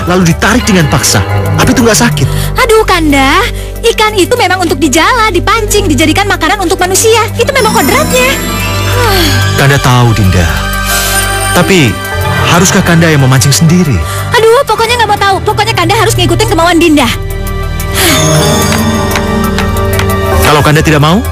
lalu ditarik dengan paksa. Apa itu nggak sakit? Aduh, Kanda, ikan itu memang untuk dijala, dipancing, dijadikan makanan untuk manusia. Itu memang kodratnya. Kanda tahu, Dinda. Tapi, haruskah Kanda yang memancing sendiri? Aduh, pokoknya nggak mau tahu. Pokoknya Kanda harus ngikutin kemauan Dinda. Kalau Kanda tidak mau?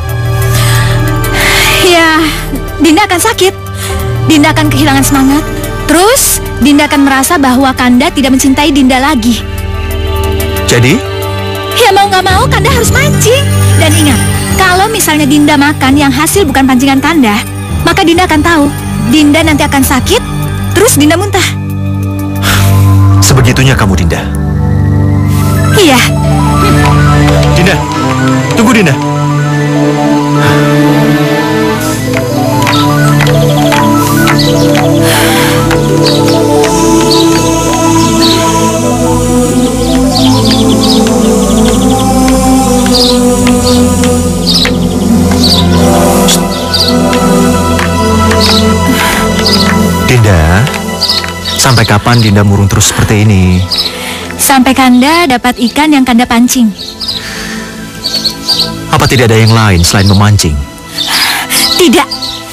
Ya, Dinda akan sakit. Dinda akan kehilangan semangat. Terus, Dinda akan merasa bahwa Kanda tidak mencintai Dinda lagi. Jadi? Ya mau nggak mau, Kanda harus mancing. Dan ingat, kalau misalnya Dinda makan yang hasil bukan pancingan Kanda, maka Dinda akan tahu, Dinda nanti akan sakit, terus Dinda muntah. Sebegitunya kamu, Dinda. Iya. Dinda, tunggu Dinda. Dinda, sampai kapan Dinda murung terus seperti ini? Sampai Kanda dapat ikan yang Kanda pancing. Apa tidak ada yang lain selain memancing? Tidak.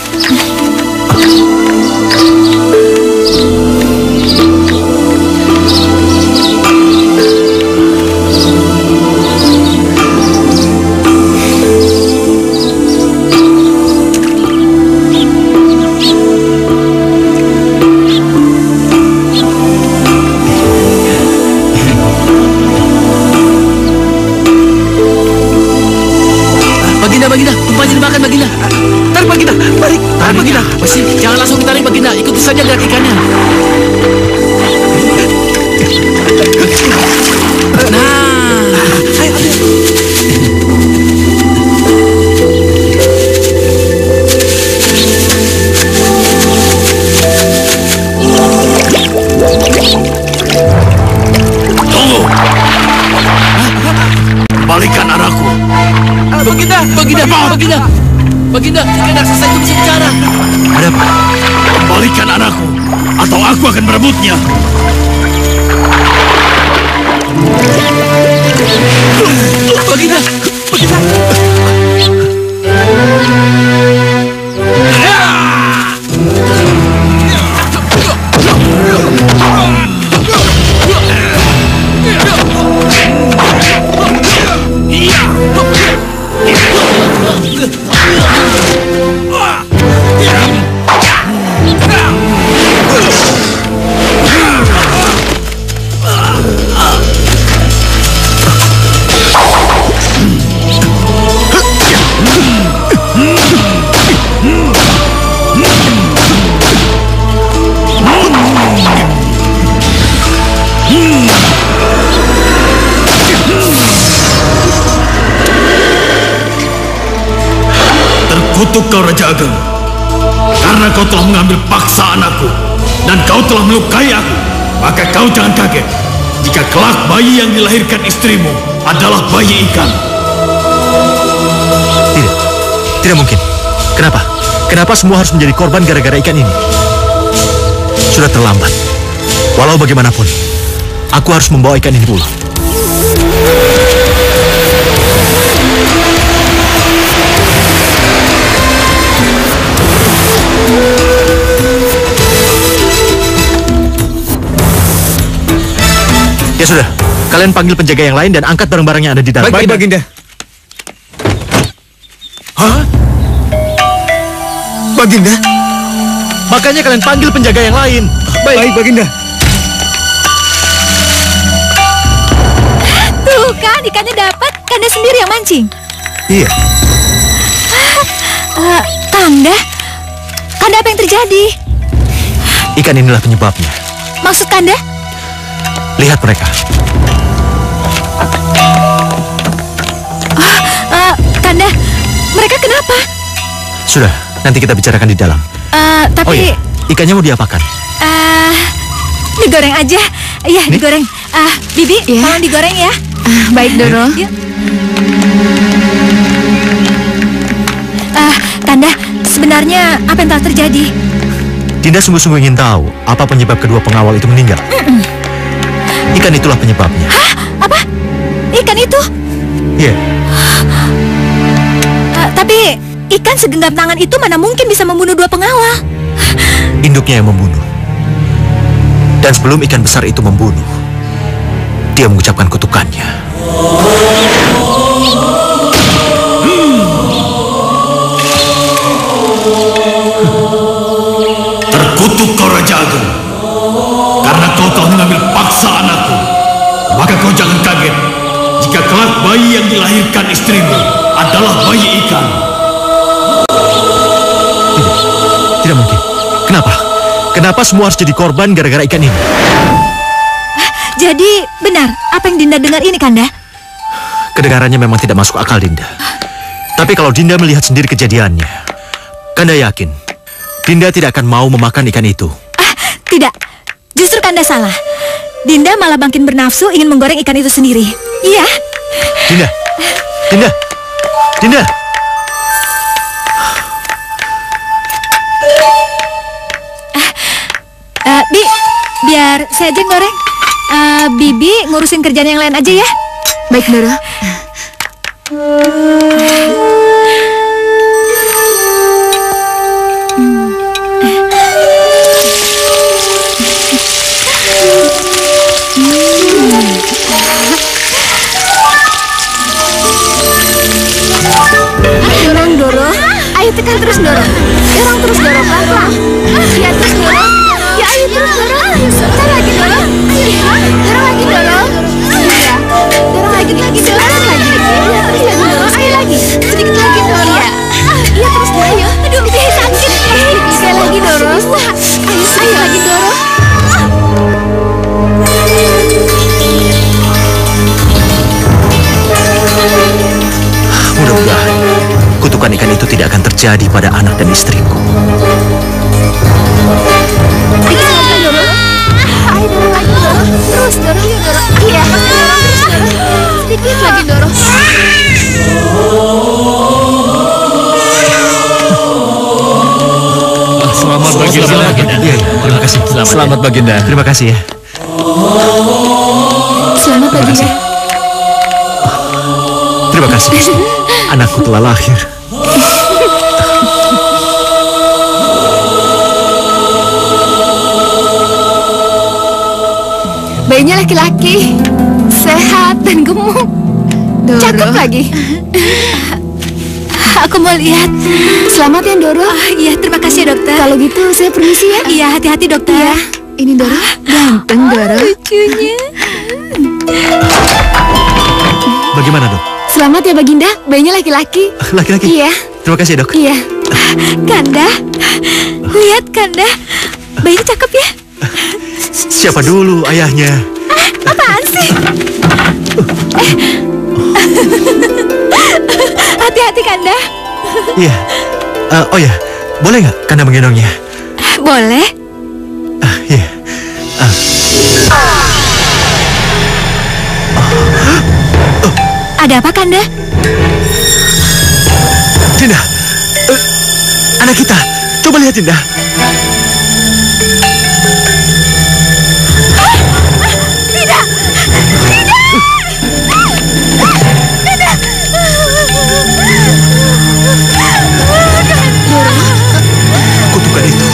Baginda, tumpahnya dimakan Baginda. Tarik Baginda, tarik Baginda. Masih, jangan langsung ditarik Baginda, ikuti saja gerak ikannya. Nah, tunggu. Kembalikan anakku. Baginda, ikan raksasa itu bisa bicara. Ada apa? Kembalikan anakku, atau aku akan merebutnya. Baginda. Terkutuk kau Raja Ageng, karena kau telah mengambil paksa anakku dan kau telah melukai aku. Maka kau jangan kaget jika kelak bayi yang dilahirkan istrimu adalah bayi ikan. Tidak mungkin. Kenapa? Kenapa semua harus menjadi korban gara-gara ikan ini? Sudah terlambat. Walau bagaimanapun, aku harus membawa ikan ini pulang. Ya sudah, kalian panggil penjaga yang lain dan angkat barang-barang yang ada di dalam. Baik, Baginda. Hah? Baginda? Makanya kalian panggil penjaga yang lain. Baik, Baginda. Tuh kan, ikannya dapat. Kanda sendiri yang mancing. Iya. Kanda? Kanda, apa yang terjadi? Ikan inilah penyebabnya. Maksud Kanda? Lihat mereka. Kanda, mereka kenapa? Sudah, nanti kita bicarakan di dalam. Tapi... Oh iya, ikannya mau diapakan? Digoreng aja. Iya, digoreng. Bibi, tolong digoreng ya. Baik, Doro. Kanda, sebenarnya apa yang telah terjadi? Dinda sungguh-sungguh ingin tahu apa penyebab kedua pengawal itu meninggal. Ikan itulah penyebabnya. Hah? Apa? Ikan itu? Iya. Tapi ikan segenggam tangan itu mana mungkin bisa membunuh 2 pengawal? Induknya yang membunuh. Dan sebelum ikan besar itu membunuh, dia mengucapkan kutukannya. Terkutuk kau Raja Agung. Karena kau telah mengambil paksa anakku, maka kau jangan kaget jika kelak bayi yang dilahirkan istrimu adalah bayi ikan. Tidak mungkin. Kenapa? Kenapa semua harus jadi korban gara-gara ikan ini? Jadi benar apa yang Dinda dengar ini, Kanda? Kedengarannya memang tidak masuk akal, Dinda. Tapi kalau Dinda melihat sendiri kejadiannya, Kanda yakin Dinda tidak akan mau memakan ikan itu. Tidak. Justru Kanda salah. Dinda malah makin bernafsu ingin menggoreng ikan itu sendiri. Iya. Dinda. Dinda. Dinda. Biar saya aja yang goreng. Bibi ngurusin kerjaan yang lain aja ya. Baik, Doro. Dorong, Doro. Ayo tekan terus, Doro. Dorong terus, Doro. Pelan-pelan. Ya, terus, Doro. Ya, ayo terus, Doro. Dorong lagi, Doro. Dorong lagi, Doro. Iya. Dorong lagi, Doro. Lagi. Iya, terus lagi, Doro. Ayo lagi. Sedikit lagi, Doro. Iya. Iya, terus, Doro. Ayo. Aduh, sakit. Sekali lagi, Doro. Ayo lagi, Doro. Mudah-mudahan kutukan ikan itu tidak akan terjadi pada anak dan istriku. Sedikit lagi, Doro. Ayo, Doro lagi, Doro. Terus, Doro. Yuk, Doro. Iya, terus, Doro. Sedikit lagi, Doro. Selamat Baginda. Iya, terima kasih. Selamat Baginda. Terima kasih ya. Selamat Terima kasih. Terima kasih, Gusti. Anakku telah lahir. Bayinya laki-laki, sehat dan gemuk. Doro. Cakep lagi. Aku mau lihat. Selamat ya, Doro. Iya, terima kasih ya, dokter. Kalau gitu saya permisi ya. Iya, hati-hati dokter. Iya. Ini Doro, ganteng Doro. Lucunya. Bagaimana, Dok? Selamat ya Baginda, bayinya laki-laki. Laki-laki? Iya. Terima kasih, Dok. Iya. Kanda, lihat Kanda. Bayinya cakep ya. Siapa dulu ayahnya? Apaan sih? Hati-hati Kanda. Iya. Oh ya, boleh nggak Kanda menggendongnya? Boleh. Iya. Ada apa Kanda? Dinda, anak kita. Coba lihat, Dinda. Kutukan itu.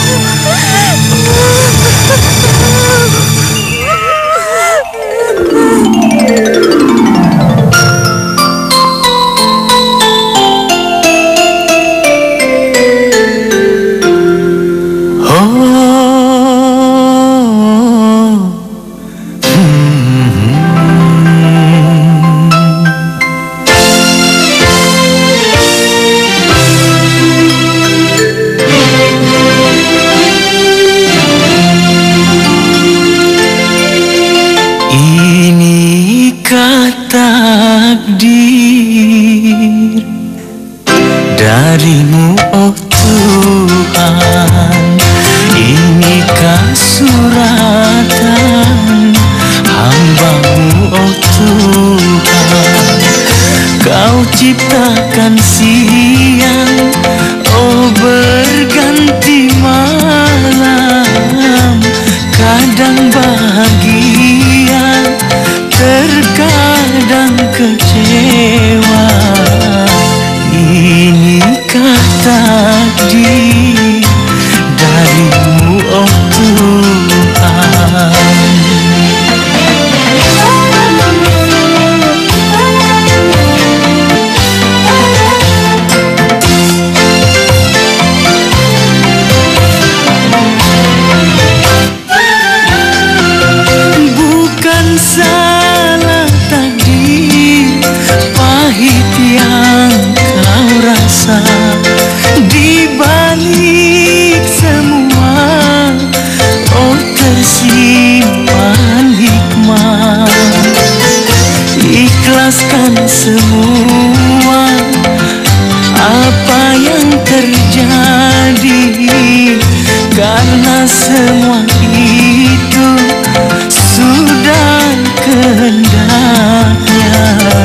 karena semua itu sudah kehendaknya.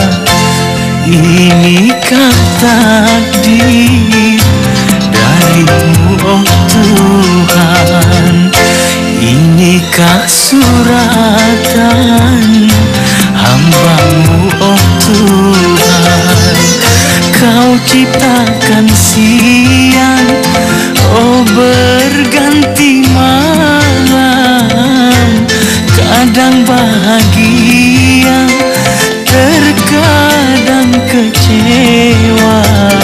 Inikah takdir darimu, oh Tuhan? Inikah suratan hamba-Mu, oh Tuhan? Kau ciptakan siang, oh berganti malam. Kadang bahagia, terkadang kecewa.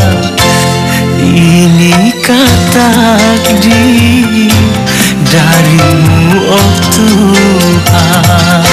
Inikah takdir darimu, oh Tuhan?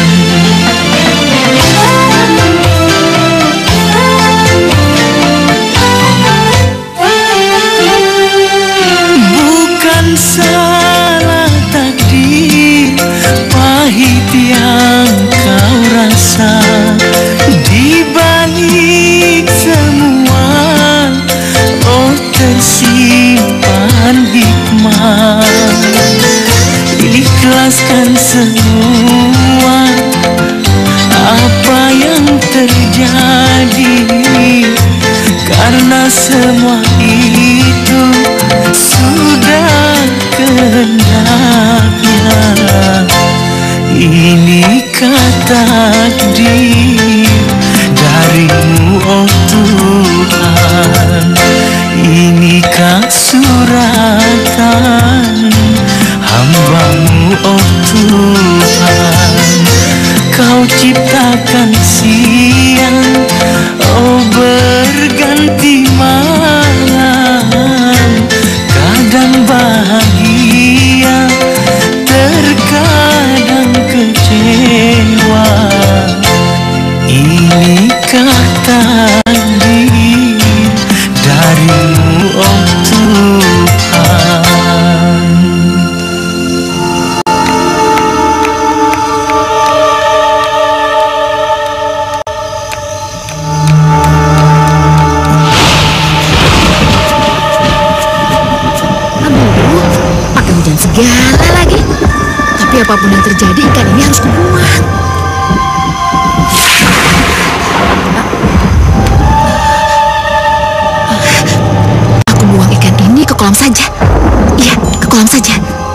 Bukan salah takdir pahit yang kau rasa, di balik semua oh tersimpan hikmah. Ikhlaskan semua apa yang terjadi, karena semua itu sudah kehendaknya. Inikah takdir darimu, oh Tuhan? Inikah suratan hamba-Mu, oh Tuhan? Kau ciptakan siang, oh berganti malam. Kadang bahagia, terkadang kecewa. Inikah takdir darimu, oh Tuhan? Pakai hujan segala lagi. Tapi apapun yang terjadi, ikan ini harus kubuang. Aku buang ikan ini ke kolam saja. Iya, ke kolam saja.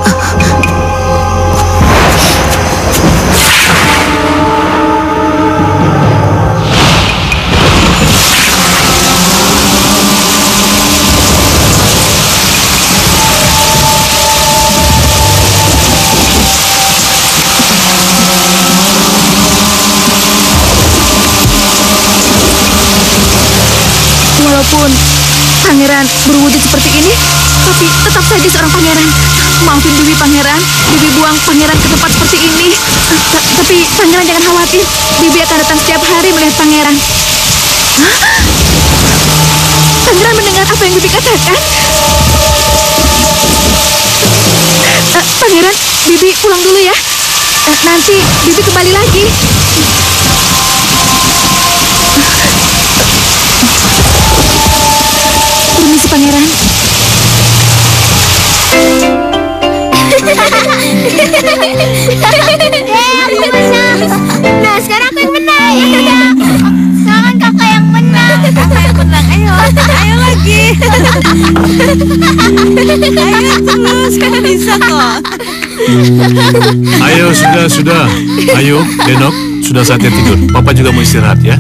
Walaupun pangeran berwujud seperti ini, tapi tetap saja seorang pangeran. Maafin Bibi pangeran, Bibi buang pangeran ke tempat seperti ini. Tapi pangeran jangan khawatir, Bibi akan datang setiap hari melihat pangeran. Hah? Pangeran mendengar apa yang Bibi katakan? Pangeran, Bibi pulang dulu ya. Nanti Bibi kembali lagi. Permisi pangeran. Aku menang. Nah, sekarang aku yang menang. Sekarang kakak yang menang. Kakak yang menang, ayo lagi. Ayo terus, kamu bisa kok. Ayo, sudah. Ayo, Denok, sudah saatnya tidur. Papa juga mau istirahat ya.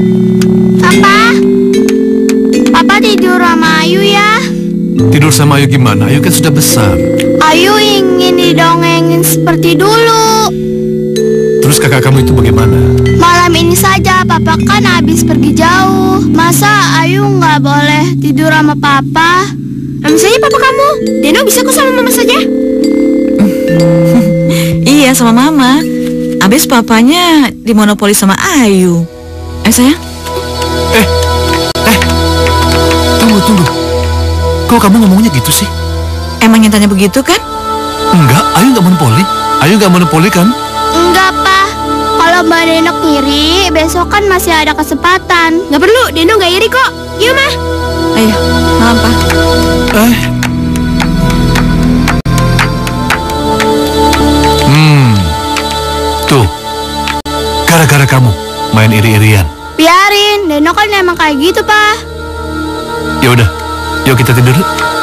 Papa tidur sama Ayu ya. Tidur sama Ayu gimana? Ayu kan sudah besar. Ayu ingin didongengin seperti dulu. Terus kakak kamu itu bagaimana? Malam ini saja, Papa kan habis pergi jauh. Masa Ayu nggak boleh tidur sama Papa? Misalnya Papa kamu, Deno bisa kok sama Mama saja. Iya, sama Mama. Abis papanya dimonopoli sama Ayu. Sayang? Tunggu. Kok kamu ngomongnya gitu sih? Emang yang tanya begitu kan? Enggak, Ayu nggak monopoli. Ayu nggak monopoli kan? Enggak, Pa. Kalau Mbak Deno iri, besok kan masih ada kesempatan. Nggak perlu, Deno nggak iri kok. Yuk, Ma. Ayo, malam, Pa. kamu main iri-irian. Biarin, Deno kan emang kayak gitu, Pak. Ya udah, yuk kita tidur.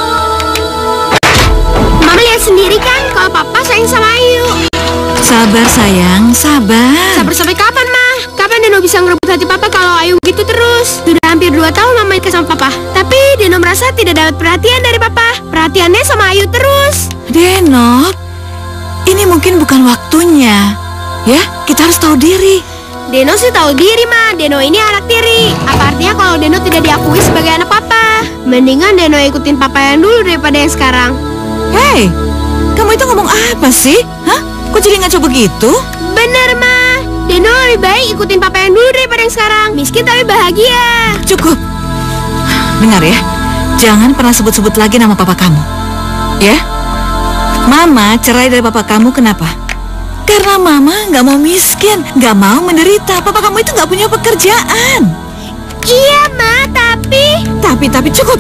Mama lihat sendiri kan kalau Papa sayang sama Ayu. Sabar sayang, sabar. Sabar sampai kapan, Ma? Kapan Deno bisa ngerebut hati Papa kalau Ayu gitu terus? Sudah hampir 2 tahun Mama ikut sama Papa. Tapi Deno merasa tidak dapat perhatian dari Papa. Perhatiannya sama Ayu terus. Denok, ini mungkin bukan waktunya. Ya, kita harus tahu diri. Deno sih tahu diri, Ma. Deno ini anak tiri. Apa artinya kalau Deno tidak diakui sebagai anak Papa? Mendingan Deno ikutin Papa yang dulu daripada yang sekarang. Hei, kamu itu ngomong apa sih? Hah? Kok jadi ngaco begitu? Bener, Ma. Deno lebih baik ikutin Papa yang dulu daripada yang sekarang. Miskin tapi bahagia. Cukup. Dengar ya, jangan pernah sebut-sebut lagi nama papa kamu. Ya? Mama cerai dari papa kamu kenapa? Karena mama nggak mau miskin, nggak mau menderita. Papa kamu itu nggak punya pekerjaan. Iya, Ma, Tapi cukup.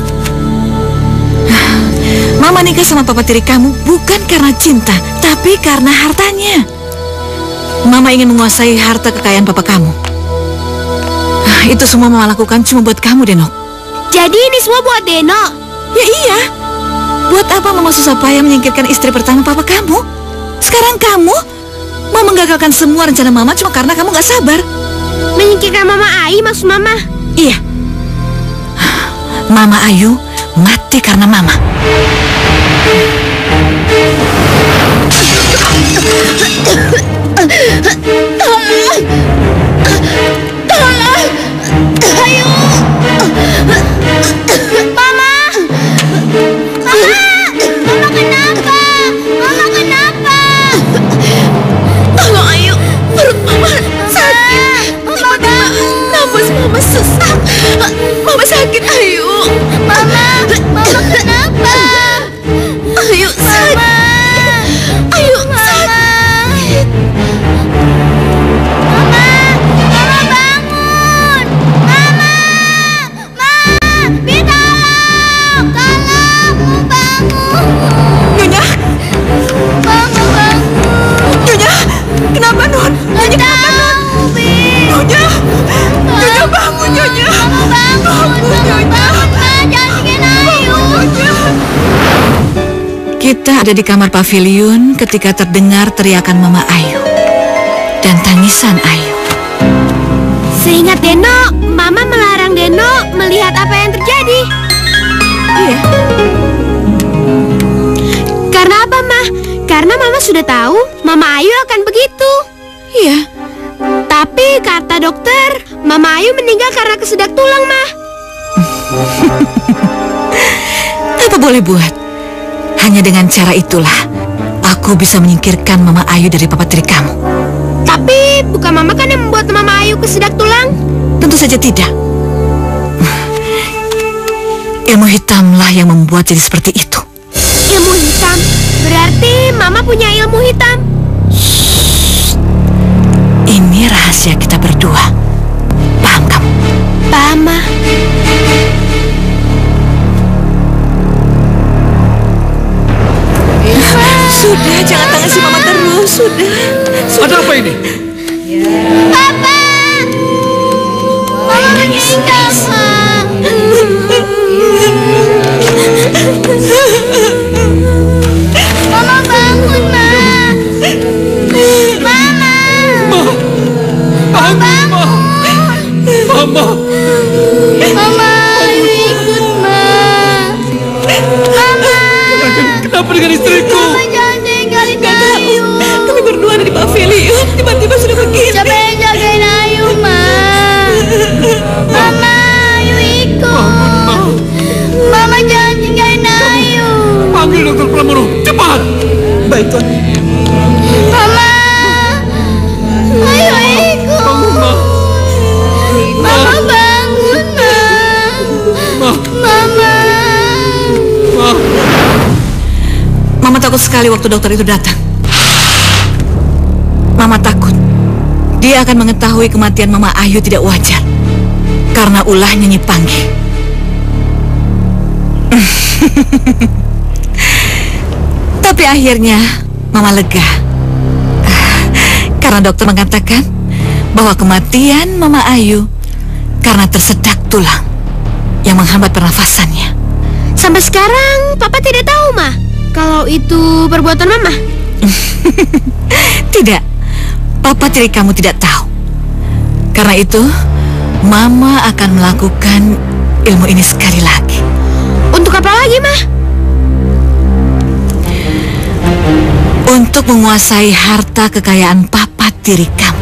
Mama nikah sama papa tiri kamu bukan karena cinta, tapi karena hartanya. Mama ingin menguasai harta kekayaan papa kamu. Itu semua Mama lakukan cuma buat kamu, Denok. Jadi ini semua buat Deno. Ya iya. Buat apa Mama susah payah menyingkirkan istri pertama papa kamu? Sekarang kamu mau menggagalkan semua rencana Mama cuma karena kamu gak sabar. Menyingkirkan Mama Ayu maksud Mama? Iya. Mama Ayu mati karena Mama. Tolong! Ayu! Mama! Mama kenapa? Mama kenapa? Tolong Ayu, perut Mama sakit. Tiba-tiba nafas Mama sesak. Mama sakit, Ayu. Mama kenapa? Ayu sakit. Ayu sakit. Mama bangun! Mama! Bi tolong! Tolong! Bangun! Nyonya, Mama bangun! Nyonya, kenapa Nun? Nyonya kenapa Nun? Bi! Nyonya, Nyonya bangun Nyonya. Mama bangun! Mama bangun, Ma! Jangan bikin Ayu! Kita ada di kamar pavilion ketika terdengar teriakan Mama Ayu dan tangisan Ayu. Seingat Deno, Mama melarang Deno melihat apa yang terjadi. Iya. Karena apa, Ma? Karena Mama sudah tahu Mama Ayu akan begitu. Iya. Tapi kata dokter, Mama Ayu meninggal karena kesedak tulang, Ma. Apa boleh buat? Hanya dengan cara itulah aku bisa menyingkirkan Mama Ayu dari papa tiri kamu. Tapi bukan Mama kan yang membuat Mama Ayu kesedak tulang? Tentu saja tidak. Ilmu hitamlah yang membuat jadi seperti itu. Ilmu hitam? Berarti Mama punya ilmu hitam? Ini rahasia kita berdua. Paham kamu? Paham, Ma. Sudah, jangan tangisi Mama terus. Sudah. Ada apa ini? Papa! Mama meninggal, Ma. Mama bangun, Ma. Mama! Bangun, Mama. Mama, Ayu ikut, Ma. Mama! Kenapa dengan istriku? Mama jangan tinggalin Ayu. Kami berdua ada di pavilion. Tiba-tiba sudah begini. Siapa yang jagain Ayu, Ma? Mama, Ayu ikut. Mama jangan tinggalin Ayu. Panggil dokter Pramono, cepat. Baik, Tuan. Mama, Ayu ikut. Bangun, Ma. Mama bangun, Ma. Mama. Ma. Mama takut sekali waktu dokter itu datang. Mama takut dia akan mengetahui kematian Mama Ayu tidak wajar karena ulahnya Nyi Panggi. Tapi akhirnya Mama lega karena dokter mengatakan bahwa kematian Mama Ayu karena tersedak tulang yang menghambat pernafasannya. Sampai sekarang Papa tidak tahu, Ma, kalau itu perbuatan Mama. Tidak, Papa tiri kamu tidak tahu. Karena itu, Mama akan melakukan ilmu ini sekali lagi. Untuk apa lagi, Ma? Untuk menguasai harta kekayaan Papa tiri kamu.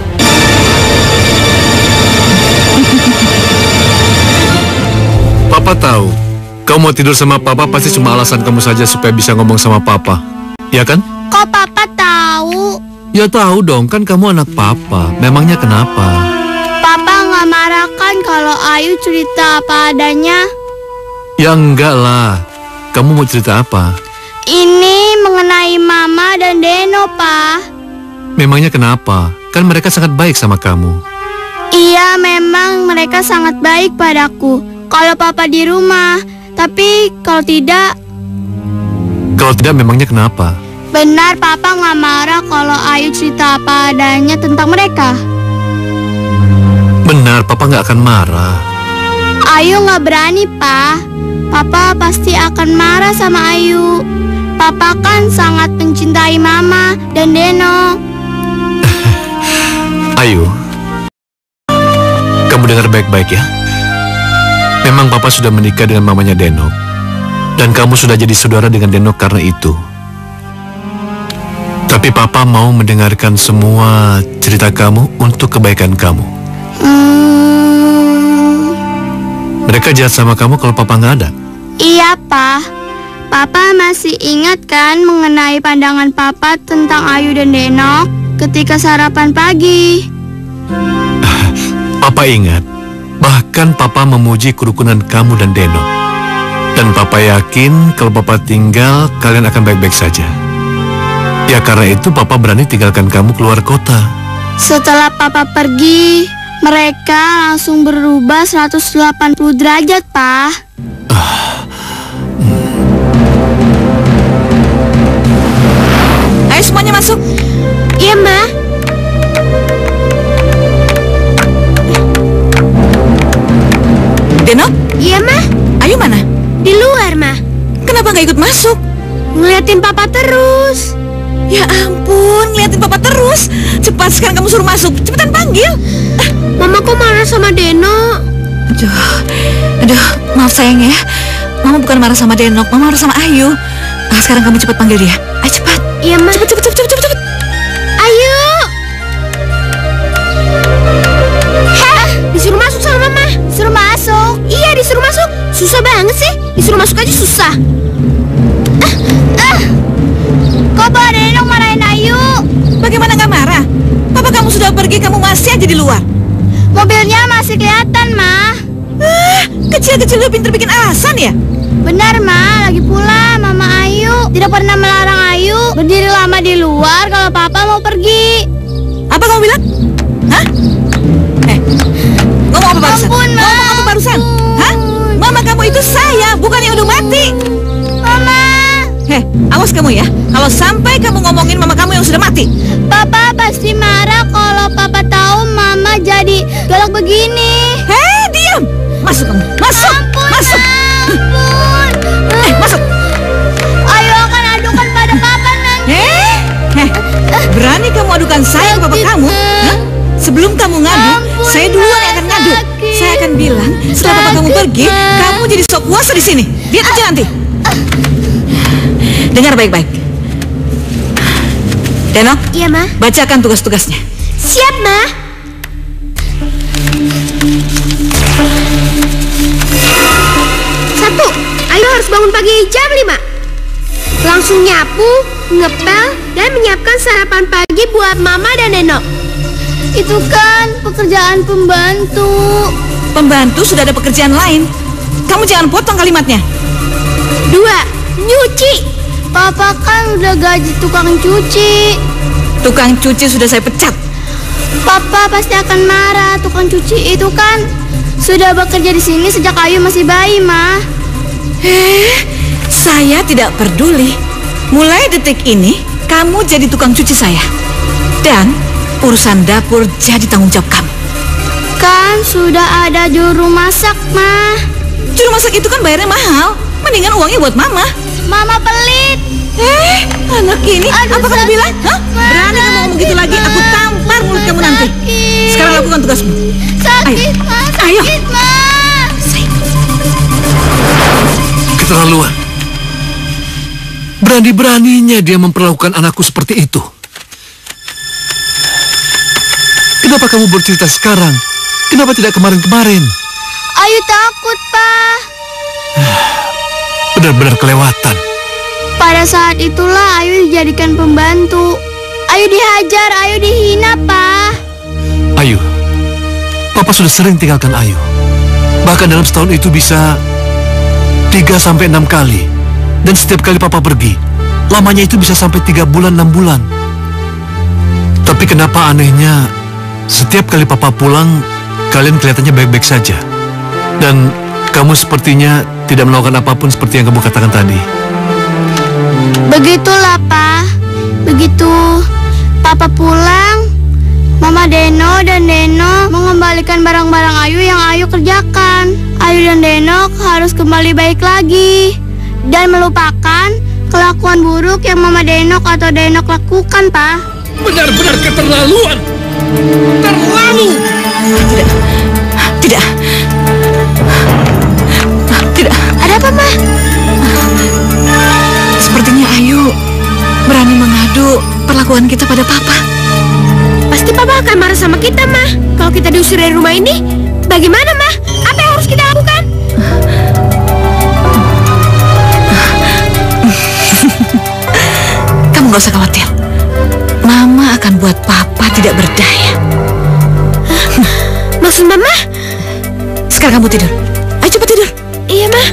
Papa tahu, kamu mau tidur sama Papa pasti cuma alasan kamu saja supaya bisa ngomong sama Papa. Ya kan? Kok Papa tahu? Ya tahu dong, kan kamu anak Papa. Memangnya kenapa? Papa nggak marah kan kalau Ayu cerita apa adanya? Ya enggak lah. Kamu mau cerita apa? Ini mengenai Mama dan Deno, Pa. Memangnya kenapa? Kan mereka sangat baik sama kamu. Iya, memang mereka sangat baik padaku kalau Papa di rumah. Tapi kalau tidak... Kalau tidak, memangnya kenapa? Benar, Papa nggak marah kalau Ayu cerita apa adanya tentang mereka. Benar, Papa nggak akan marah. Ayu nggak berani, Pa. Papa pasti akan marah sama Ayu. Papa kan sangat mencintai Mama dan Deno. Ayu, kamu dengar baik-baik ya. Memang Papa sudah menikah dengan mamanya Denok. Dan kamu sudah jadi saudara dengan Denok karena itu. Tapi Papa mau mendengarkan semua cerita kamu untuk kebaikan kamu. Mereka jahat sama kamu kalau Papa nggak ada? Iya, Pa. Papa masih ingat kan mengenai pandangan Papa tentang Ayu dan Denok ketika sarapan pagi? Papa ingat. Bahkan Papa memuji kerukunan kamu dan Denok. Dan Papa yakin kalau Papa tinggal, kalian akan baik-baik saja. Ya karena itu Papa berani tinggalkan kamu keluar kota. Setelah Papa pergi, mereka langsung berubah 180 derajat, Pa. Ayo semuanya masuk. Iya, Ma. Denok, Iya, Ma. Ayu mana? Di luar, Ma. Kenapa nggak ikut masuk? Ngeliatin Papa terus. Ya ampun, ngeliatin Papa terus. Cepat sekarang kamu suruh masuk. Cepetan panggil. Mama kok marah sama Deno? Aduh, maaf sayang ya. Mama bukan marah sama Denok, Mama marah sama Ayu. Sekarang kamu cepat panggil dia. Ayo cepat. Iya, Ma. Cepat. Ayo. Hah? Disuruh masuk sama Mama. Disuruh masuk? Iya, disuruh masuk. Susah banget sih. Disuruh masuk aja susah. Kok Pak Denok marahin Ayu? Bagaimana nggak marah? Papa kamu sudah pergi, kamu masih aja di luar. Mobilnya masih kelihatan, Ma. Kecil-kecil udah pinter bikin alasan ya? Benar, Ma. Lagi pula Mama Ayu tidak pernah melarang Ayu berdiri lama di luar kalau Papa mau pergi. Apa kamu bilang? Hah? Ngomong apa barusan? Ampun, Ma. Ngomong apa barusan? Hah? Mama kamu itu saya, bukan yang udah mati. Mama. Awas kamu ya. Kalau sampai kamu ngomongin mama kamu yang sudah mati. Papa pasti marah kalau Papa tahu Mama jadi galak begini. Diam. Masuk kamu. Masuk. Ampun, Masuk. Ma. Ampun. Masuk. Ayu akan adukan pada Papa nanti. Berani kamu adukan saya ke papa kamu? Hah? Sebelum kamu ngadu, Ampun, saya duluan yang akan ngadu. sakit. Saya akan bilang, setelah papa kamu pergi, kamu jadi sok kuasa di sini. Lihat aja nanti. Dengar baik-baik. Denok, Iya, Ma. bacakan tugas-tugasnya. Siap, Ma. Satu, Ayu harus bangun pagi jam 5. Langsung nyapu, ngepel, dan menyiapkan sarapan pagi buat Mama dan Denok. Itu kan pekerjaan pembantu. Pembantu sudah ada pekerjaan lain. Kamu jangan potong kalimatnya. 2, nyuci. Papa kan udah gaji tukang cuci. Tukang cuci sudah saya pecat. Papa pasti akan marah. Tukang cuci itu kan sudah bekerja di sini sejak Ayu masih bayi, Ma. Saya tidak peduli. Mulai detik ini, kamu jadi tukang cuci saya. Dan urusan dapur jadi tanggung jawab kamu. Kan sudah ada juru masak, Ma. Juru masak itu kan bayarnya mahal. Mendingan uangnya buat Mama. Mama pelit. Anak ini, Aduh, apa kamu bilang? Hah? Berani kamu ngomong gitu lagi? Aku tampar mulut kamu nanti. Sekarang lakukan tugasmu. Sakit, Ma. Ayo. Sakit, Ma. Keterlaluan. Berani-beraninya dia memperlakukan anakku seperti itu. Kenapa kamu bercerita sekarang? Kenapa tidak kemarin-kemarin? Ayu takut, Pa. Benar-benar kelewatan. Pada saat itulah Ayu dijadikan pembantu. Ayu dihajar, Ayu dihina, Pa. Ayu, Papa sudah sering tinggalkan Ayu. Bahkan dalam setahun itu bisa 3-6 kali. Dan setiap kali Papa pergi, lamanya itu bisa sampai 3 bulan, 6 bulan. Tapi kenapa anehnya, setiap kali Papa pulang, kalian kelihatannya baik-baik saja. Dan kamu sepertinya tidak melakukan apapun seperti yang kamu katakan tadi. Begitulah, Pa. Begitu Papa pulang, Mama Deno dan Deno mengembalikan barang-barang Ayu yang Ayu kerjakan. Ayu dan Deno harus kembali baik lagi dan melupakan kelakuan buruk yang Mama Denok atau Denok lakukan, Pa. Benar-benar keterlaluan. Terlalu. Tidak. Ada apa, Ma? Sepertinya Ayu berani mengadu perlakuan kita pada Papa. Pasti Papa akan marah sama kita, Ma. Kalau kita diusir dari rumah ini, bagaimana, Ma? Apa yang harus kita lakukan? Kamu gak usah khawatir. Mama akan buat Papa tidak berdaya. Maksud Mama? Sekarang kamu tidur. Ayo cepat tidur. Iya, Ma.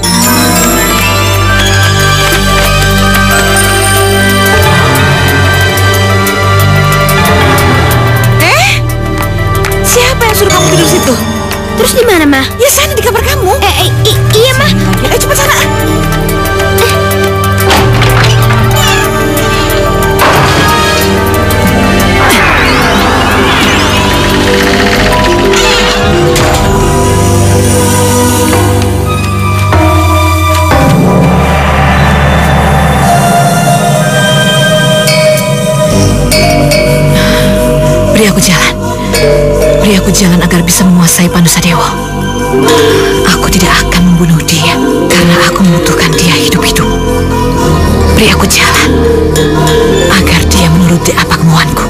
Siapa yang suruh kamu tidur situ? Terus di mana, Ma? Ya sana di kamar kamu. Iya, Ma. Ayo cepat sana. Beri aku jalan agar bisa menguasai Panusadewa. Aku tidak akan membunuh dia karena aku membutuhkan dia hidup-hidup. Beri aku jalan agar dia menuruti apa kemauanku.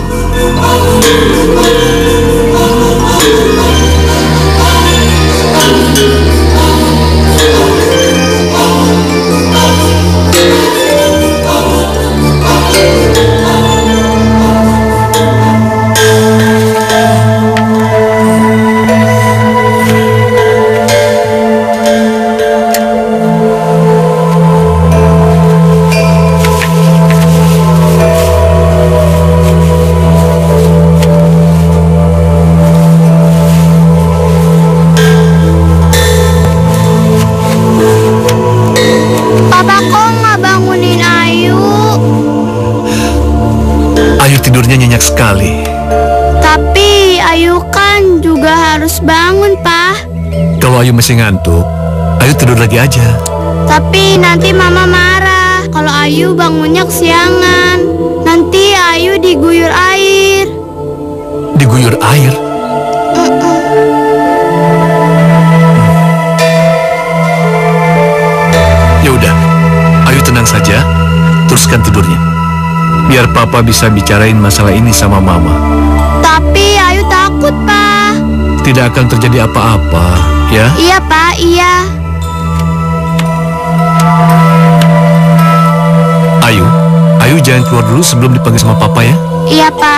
Tidurnya nyenyak sekali. Tapi Ayu kan juga harus bangun, Pa. Kalau Ayu masih ngantuk, Ayu tidur lagi aja. Tapi nanti Mama marah kalau Ayu bangunnya kesiangan. Nanti Ayu diguyur air. Diguyur air? Ya udah, Ayu tenang saja, teruskan tidurnya. Biar Papa bisa bicarain masalah ini sama Mama. Tapi Ayu takut, Pa. Tidak akan terjadi apa-apa, ya? Iya, Pa, iya. Ayu jangan keluar dulu sebelum dipanggil sama Papa, ya? Iya, Pa.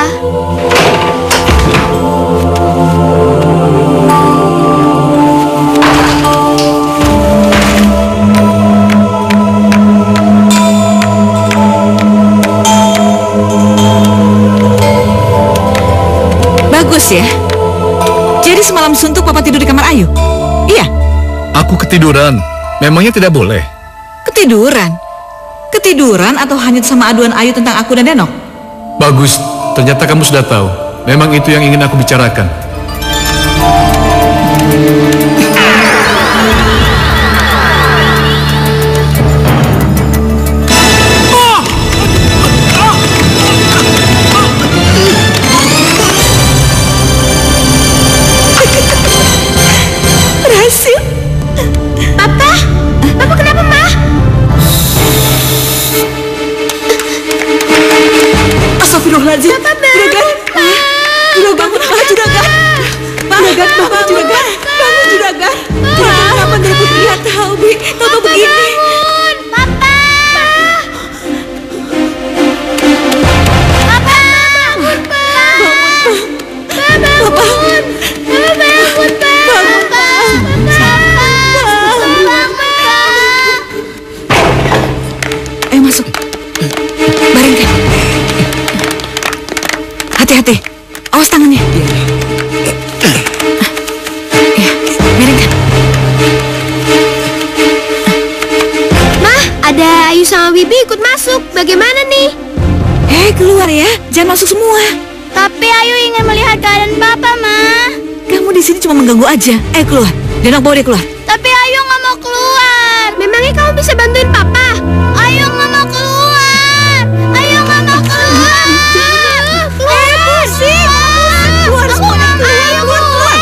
Bagus ya. Jadi semalam suntuk Papa tidur di kamar Ayu? Iya. Aku ketiduran. Memangnya tidak boleh? Ketiduran? Ketiduran atau hanyut sama aduan Ayu tentang aku dan Denok? Bagus. Ternyata kamu sudah tahu. memang itu yang ingin aku bicarakan. Berhasil. Papa kenapa, Ma? Astagfirullahaladzim. Juragan. Juragan bangun, Ma, Juragan. Juragan, bangun, Juragan. Bangun, Juragan. Juragan, kenapa dari putri lihat tahu, Bi? Tahu begini. Papa! Papa! Bangun, Pa! Papa. Bangun, Pa! Ayo masuk. Baringkan. Hati-hati. Awas tangannya. Ya, baringkan. Ma, ada Ayu sama Bibi ikut masuk. Bagaimana nih? Keluar ya. Jangan masuk semua. Tapi Ayu ingin melihat keadaan Papa, Ma. Kamu di sini cuma mengganggu aja. Keluar. Denok, bawa dia keluar. Tapi Ayu nggak mau keluar. Memangnya kamu bisa bantuin Papa? Ayu nggak mau keluar. Ayu nggak mau keluar. Pusing. Keluar semuanya. Ayu keluar.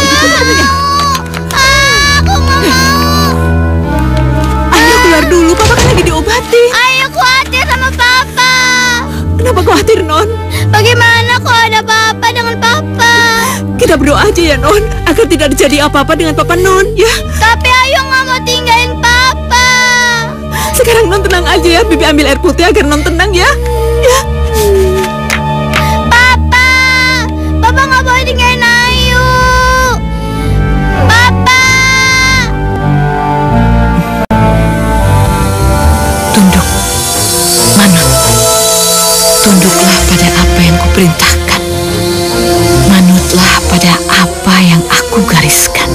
Aku nggak mau. Ayo keluar dulu, Papa kan lagi diobati. Ayu khawatir sama Papa. Kenapa khawatir, Non? Bagaimana kalau ada Papa dengan Papa? Kita berdoa aja ya, Non, agar tidak terjadi apa-apa dengan Papa Non, ya. Tapi Ayu nggak mau tinggalin Papa. Sekarang Non tenang aja ya, Bibi ambil air putih agar Non tenang ya. Ya. Papa nggak boleh tinggalin Ayu. Papa. Tunduk. Manut. Tunduklah pada apa yang kuperintahkan. Manutlah pada apa yang aku gariskan.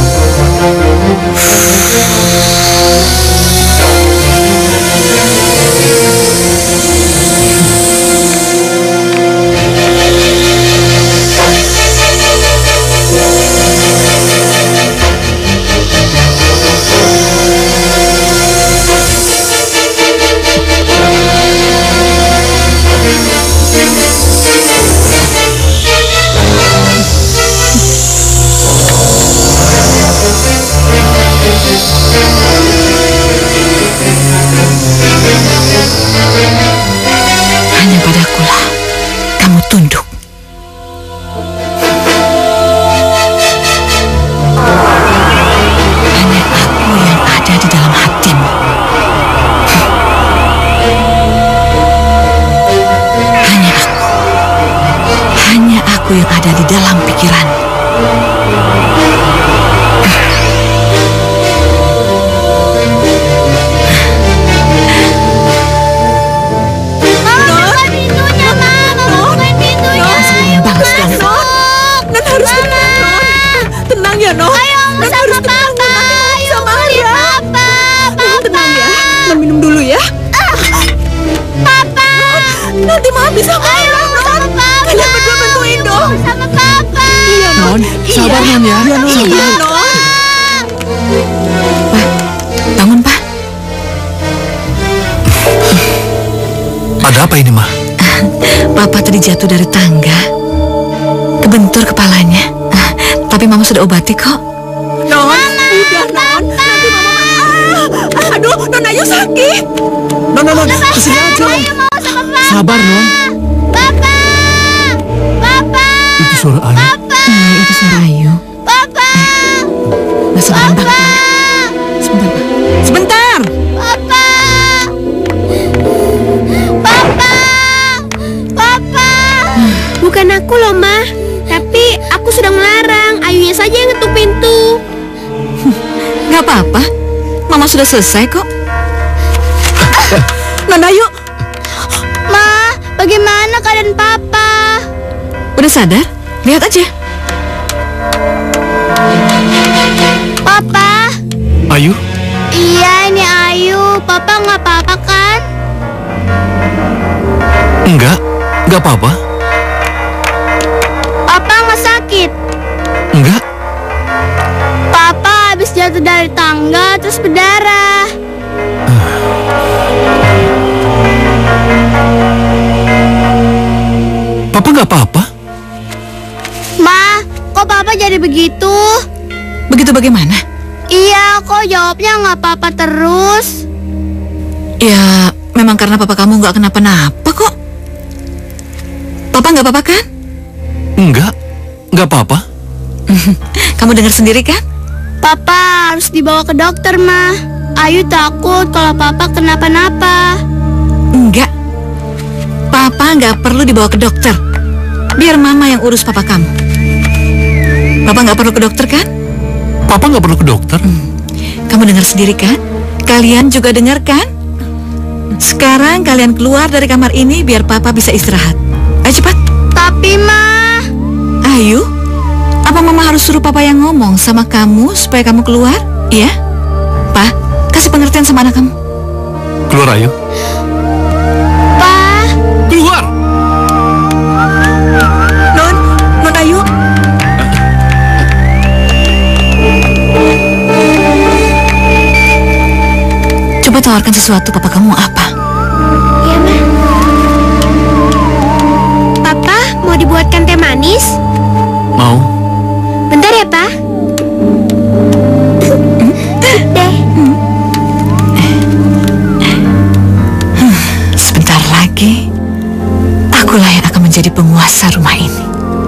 Hanya padakulah kamu tunduk. Hanya aku yang ada di dalam hatimu. Hanya aku yang ada di dalam pikiran. Ya, Non. Ayo sama Papa. Ayo lihat Papa. Tenang ya. Non minum dulu ya. Papa. Nanti Mama bisa marah. Ayo sama Papa. Kalian berdua bantuin dong. Sama Papa. Iya, Non. Sabar, Non, ya. Iya, Non. Iya, Non. Pak, bangun, Pak. Ada apa ini, Ma? Papa tadi jatuh dari tangga. Kebentur kepalanya. Tapi Mama sudah obati kok. Non, udah, Non. Nanti Mama. Aduh, Non Ayu sakit. Non, kesini aja. Ayo mau sama Papa. Sabar, Non. Papa. Papa. Itu suara Ayu. Itu suara Ayu. Papa. Masuk dalam Pak. Sebentar, Pak. Sebentar. Papa. Papa. Papa. Bukan aku loh, Ma. Tapi aku sudah melarang. Ayunya saja yang ngetuk pintu. Nggak apa-apa. Mama sudah selesai kok. Non Ayu. Ma, bagaimana keadaan Papa? Udah sadar? Lihat aja. Papa. Ayu, Iya, ini Ayu. Papa nggak apa-apa kan? Enggak apa-apa. jatuh dari tangga terus berdarah. Papa nggak apa-apa? Ma, kok Papa jadi begitu? Begitu bagaimana? Iya, kok jawabnya nggak apa-apa terus? Ya, memang karena papa kamu nggak kenapa-napa kok. Papa nggak apa-apa kan? Nggak apa-apa. Kamu dengar sendiri kan? Papa harus dibawa ke dokter, Ma. Ayu takut kalau Papa kenapa-napa. Enggak. Papa nggak perlu dibawa ke dokter. Biar mama yang urus papa kamu. Papa nggak perlu ke dokter kan? Papa nggak perlu ke dokter. Kamu dengar sendiri kan? Kalian juga dengar kan? Sekarang kalian keluar dari kamar ini biar papa bisa istirahat. Ayo cepat. Tapi, Ma. Ayo. Apa mama harus suruh papa yang ngomong sama kamu supaya kamu keluar? Iya? Pa, kasih pengertian sama anak kamu. Keluar, ayo. Pa. Keluar! Non Ayu. Coba tawarkan sesuatu papa kamu apa? Iya, Ma. Papa, mau dibuatkan teh manis? Mau? Bentar ya, Pa. Deh. Sebentar lagi, akulah yang akan menjadi penguasa rumah ini.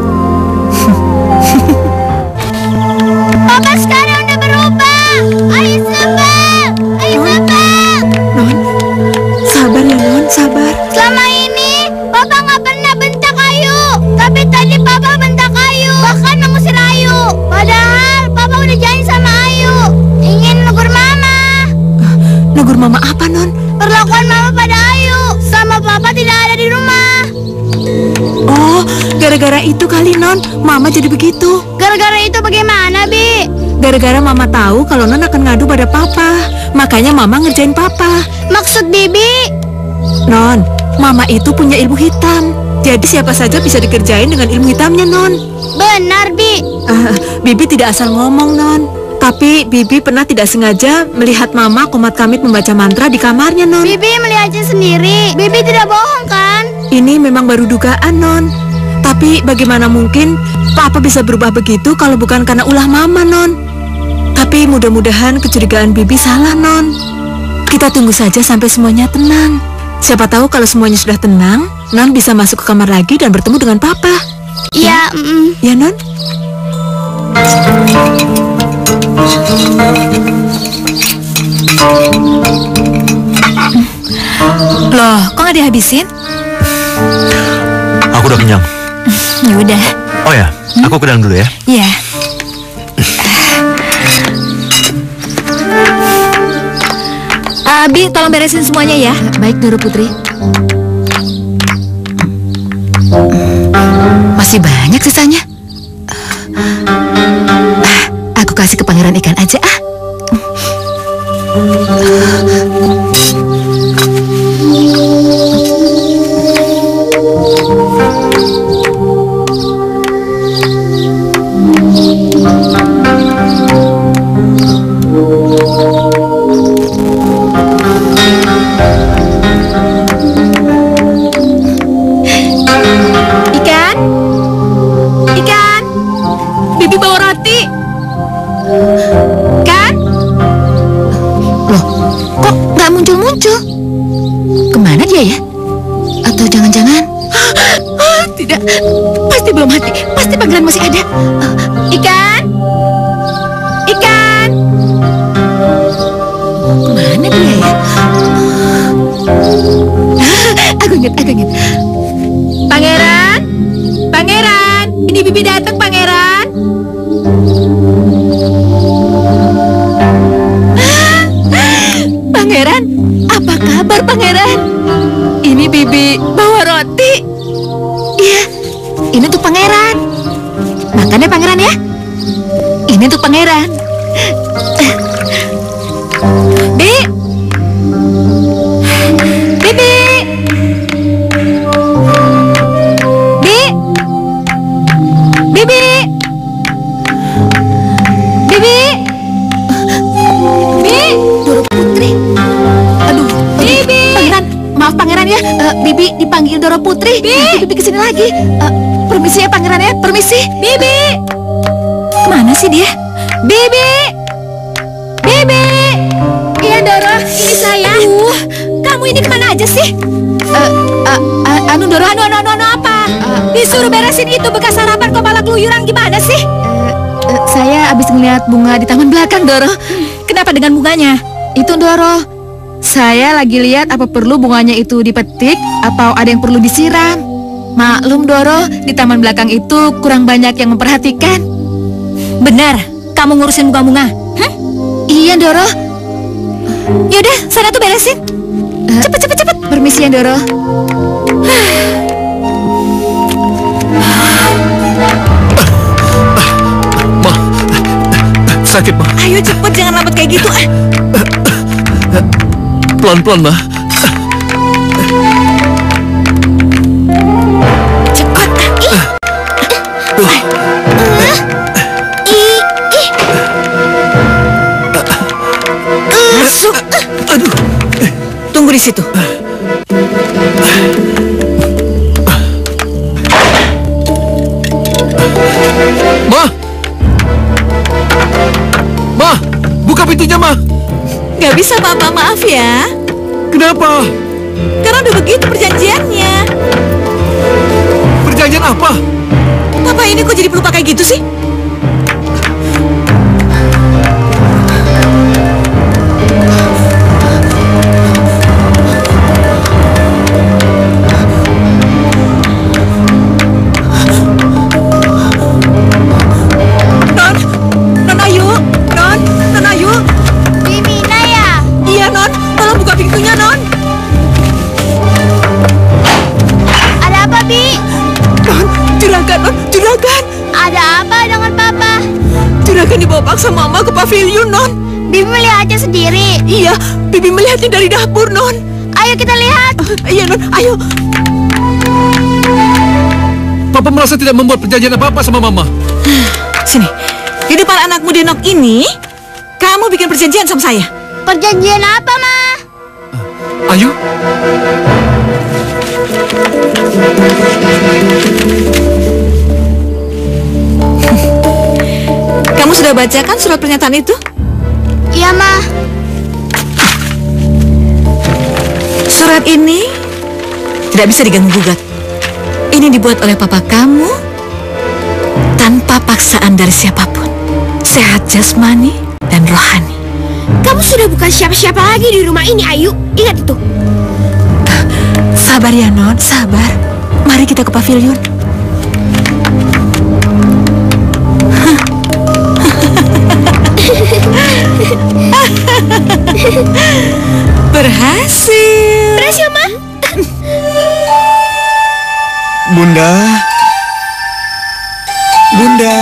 Papa sekarang udah berubah. Ayo sabar. Ayo sabar. Non, sabar ya Non, sabar. Selama ini, Papa nggak pernah bentak Ayu. Tapi tadi Papa bentak Ayu. Bahkan mengusir Ayu. Padahal Papa udah janji sama Ayu. Ingin negur Mama. Negur mama apa Non? Perlakuan Mama pada Ayu. Sama Papa tidak ada di rumah. Oh, gara-gara itu kali Non, mama jadi begitu. Gara-gara itu bagaimana, Bi? Gara-gara mama tahu kalau Non akan ngadu pada papa. Makanya mama ngerjain papa. Maksud Bibi? Non, mama itu punya ilmu hitam. Jadi siapa saja bisa dikerjain dengan ilmu hitamnya Non. Benar, Bi. Bibi tidak asal ngomong Non. Tapi Bibi pernah tidak sengaja melihat mama Komat Kamit membaca mantra di kamarnya Non. Bibi melihatnya sendiri. Bibi tidak bohong kan? Ini memang baru dugaan Non. Tapi bagaimana mungkin papa bisa berubah begitu kalau bukan karena ulah mama Non. Tapi mudah-mudahan kecurigaan Bibi salah Non. Kita tunggu saja sampai semuanya tenang. Siapa tahu kalau semuanya sudah tenang, Non bisa masuk ke kamar lagi dan bertemu dengan papa. Iya, Ya Non? Loh, kok nggak dihabisin? Aku udah kenyang. Ya udah. Oh ya, aku ke dalam dulu ya. Iya. Abi, tolong beresin semuanya ya. Baik, Nurul Putri. Masih banyak sisanya. Aku kasih ke pangeran ikan aja ah. Ikan, Bibi bawa roti. Kan? Loh, kok nggak muncul-muncul? Kemana dia ya? Atau jangan-jangan? Tidak, pasti belum mati. Pasti pangeran masih ada. Ikan, Kemana dia ya? Aku ingat. Pangeran, ini Bibi datang, Pangeran. Pangeran, apa kabar Pangeran? Ini Bibi bawa roti. Iya, ini untuk pangeran. Makan ya pangeran ya. Ini untuk pangeran. Bibi. Bibi dipanggil Doro Putri. Bibi kesini lagi. Permisi ya pangeran ya, permisi. Bibi. Kemana sih dia? Bibi. Bibi. Iya Doro, ini saya. Kamu ini kemana aja sih? Anu Doro, anu apa? Disuruh beresin itu bekas sarapan kepala keluyuran gimana sih? Saya habis ngeliat bunga di taman belakang Doro. Kenapa dengan bunganya? Itu Doro, saya lagi lihat apa perlu bunganya itu dipetik atau ada yang perlu disiram. Maklum Doro, di taman belakang itu kurang banyak yang memperhatikan. Benar, kamu ngurusin bunga-bunga? Iya Doro. Yaudah, sana tuh beresin. Cepet. Permisi ya Doro. Ma, sakit Ma. Ayo cepet, jangan lambat kayak gitu. Pelan-pelan Ma. Cepet. Masuk. Aduh. Tunggu di situ. Ma! Ma! Buka pintunya, Ma! Gak bisa, Papa. Maaf ya. Kenapa? Karena udah begitu perjanjiannya. Perjanjian apa? Papa ini kok jadi pelupa kayak gitu sih? Non Ayu. Bimina ya? Iya, Non. Tolong buka pintunya, Non. Ada apa, Bi? Non, juragan. Ada apa dengan Papa? Juragan dibawa paksa Mama ke pavilion, Non. Bibi melihatnya sendiri. Iya, Bibi melihatnya dari dapur, Non. Ayo kita lihat. Iya, Non. Ayo. Papa merasa tidak membuat perjanjian apa-apa sama Mama. Sini. Di depan anakmu Denok ini, kamu bikin perjanjian sama saya. Perjanjian apa, Ma? Ayu? Kamu sudah bacakan surat pernyataan itu? Iya, Ma. Surat ini tidak bisa diganggu-gugat. Ini dibuat oleh papa kamu tanpa paksaan dari siapapun. Sehat jasmani dan rohani. Kamu sudah bukan siapa-siapa lagi di rumah ini, Ayu. Ingat itu. Sabar ya, Non. Sabar. Mari kita ke pavilion. Berhasil. Berhasil, Ma. Bunda. Bunda.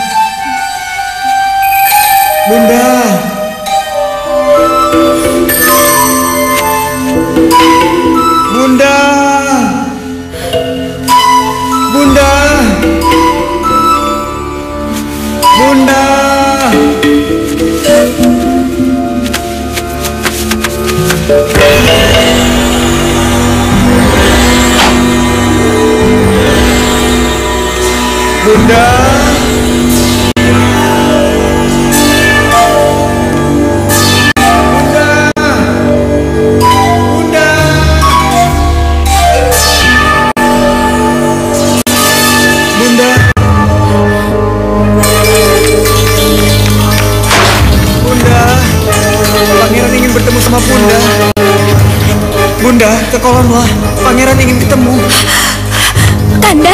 Bunda. Bunda. Bunda. Bunda. Bunda. Bunda, ke kolamlah. Pangeran ingin ketemu. Kanda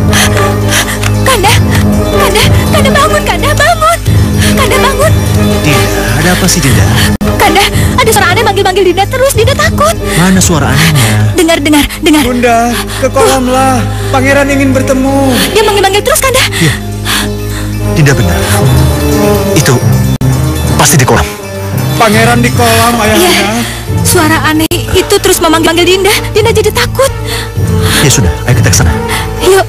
bangun, Kanda bangun. Kanda bangun. Dinda, ada apa sih Dinda? Kanda, ada suara aneh manggil-manggil Dinda terus. Dinda takut. Mana suara anehnya? Dengar. Bunda, ke kolamlah. Pangeran ingin bertemu. Dia manggil-manggil terus, Kanda. Iya. Dinda benar. Itu pasti di kolam. Pangeran di kolam, ayahanda. Iya. Suara aneh itu terus memanggil Dinda. Dinda jadi takut. Ya sudah, ayo kita ke sana. Yuk.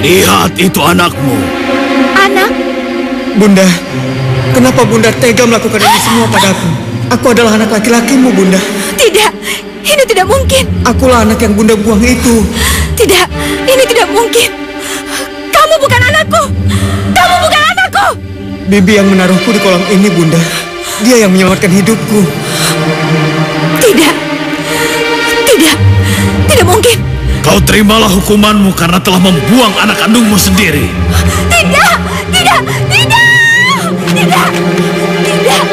Lihat itu anakmu. Anak? Bunda, kenapa Bunda tega melakukan ini semua padaku? Aku adalah anak laki-lakimu, Bunda. Tidak, ini tidak mungkin. Akulah anak yang Bunda buang itu. Tidak, ini tidak mungkin. Kamu bukan anakku. Kamu bukan anakku. Bibi yang menaruhku di kolam ini, Bunda. Dia yang menyelamatkan hidupku. Tidak. Tidak. Tidak mungkin. Kau terimalah hukumanmu karena telah membuang anak kandungmu sendiri. Tidak. Tidak. Tidak. Tidak. Tidak.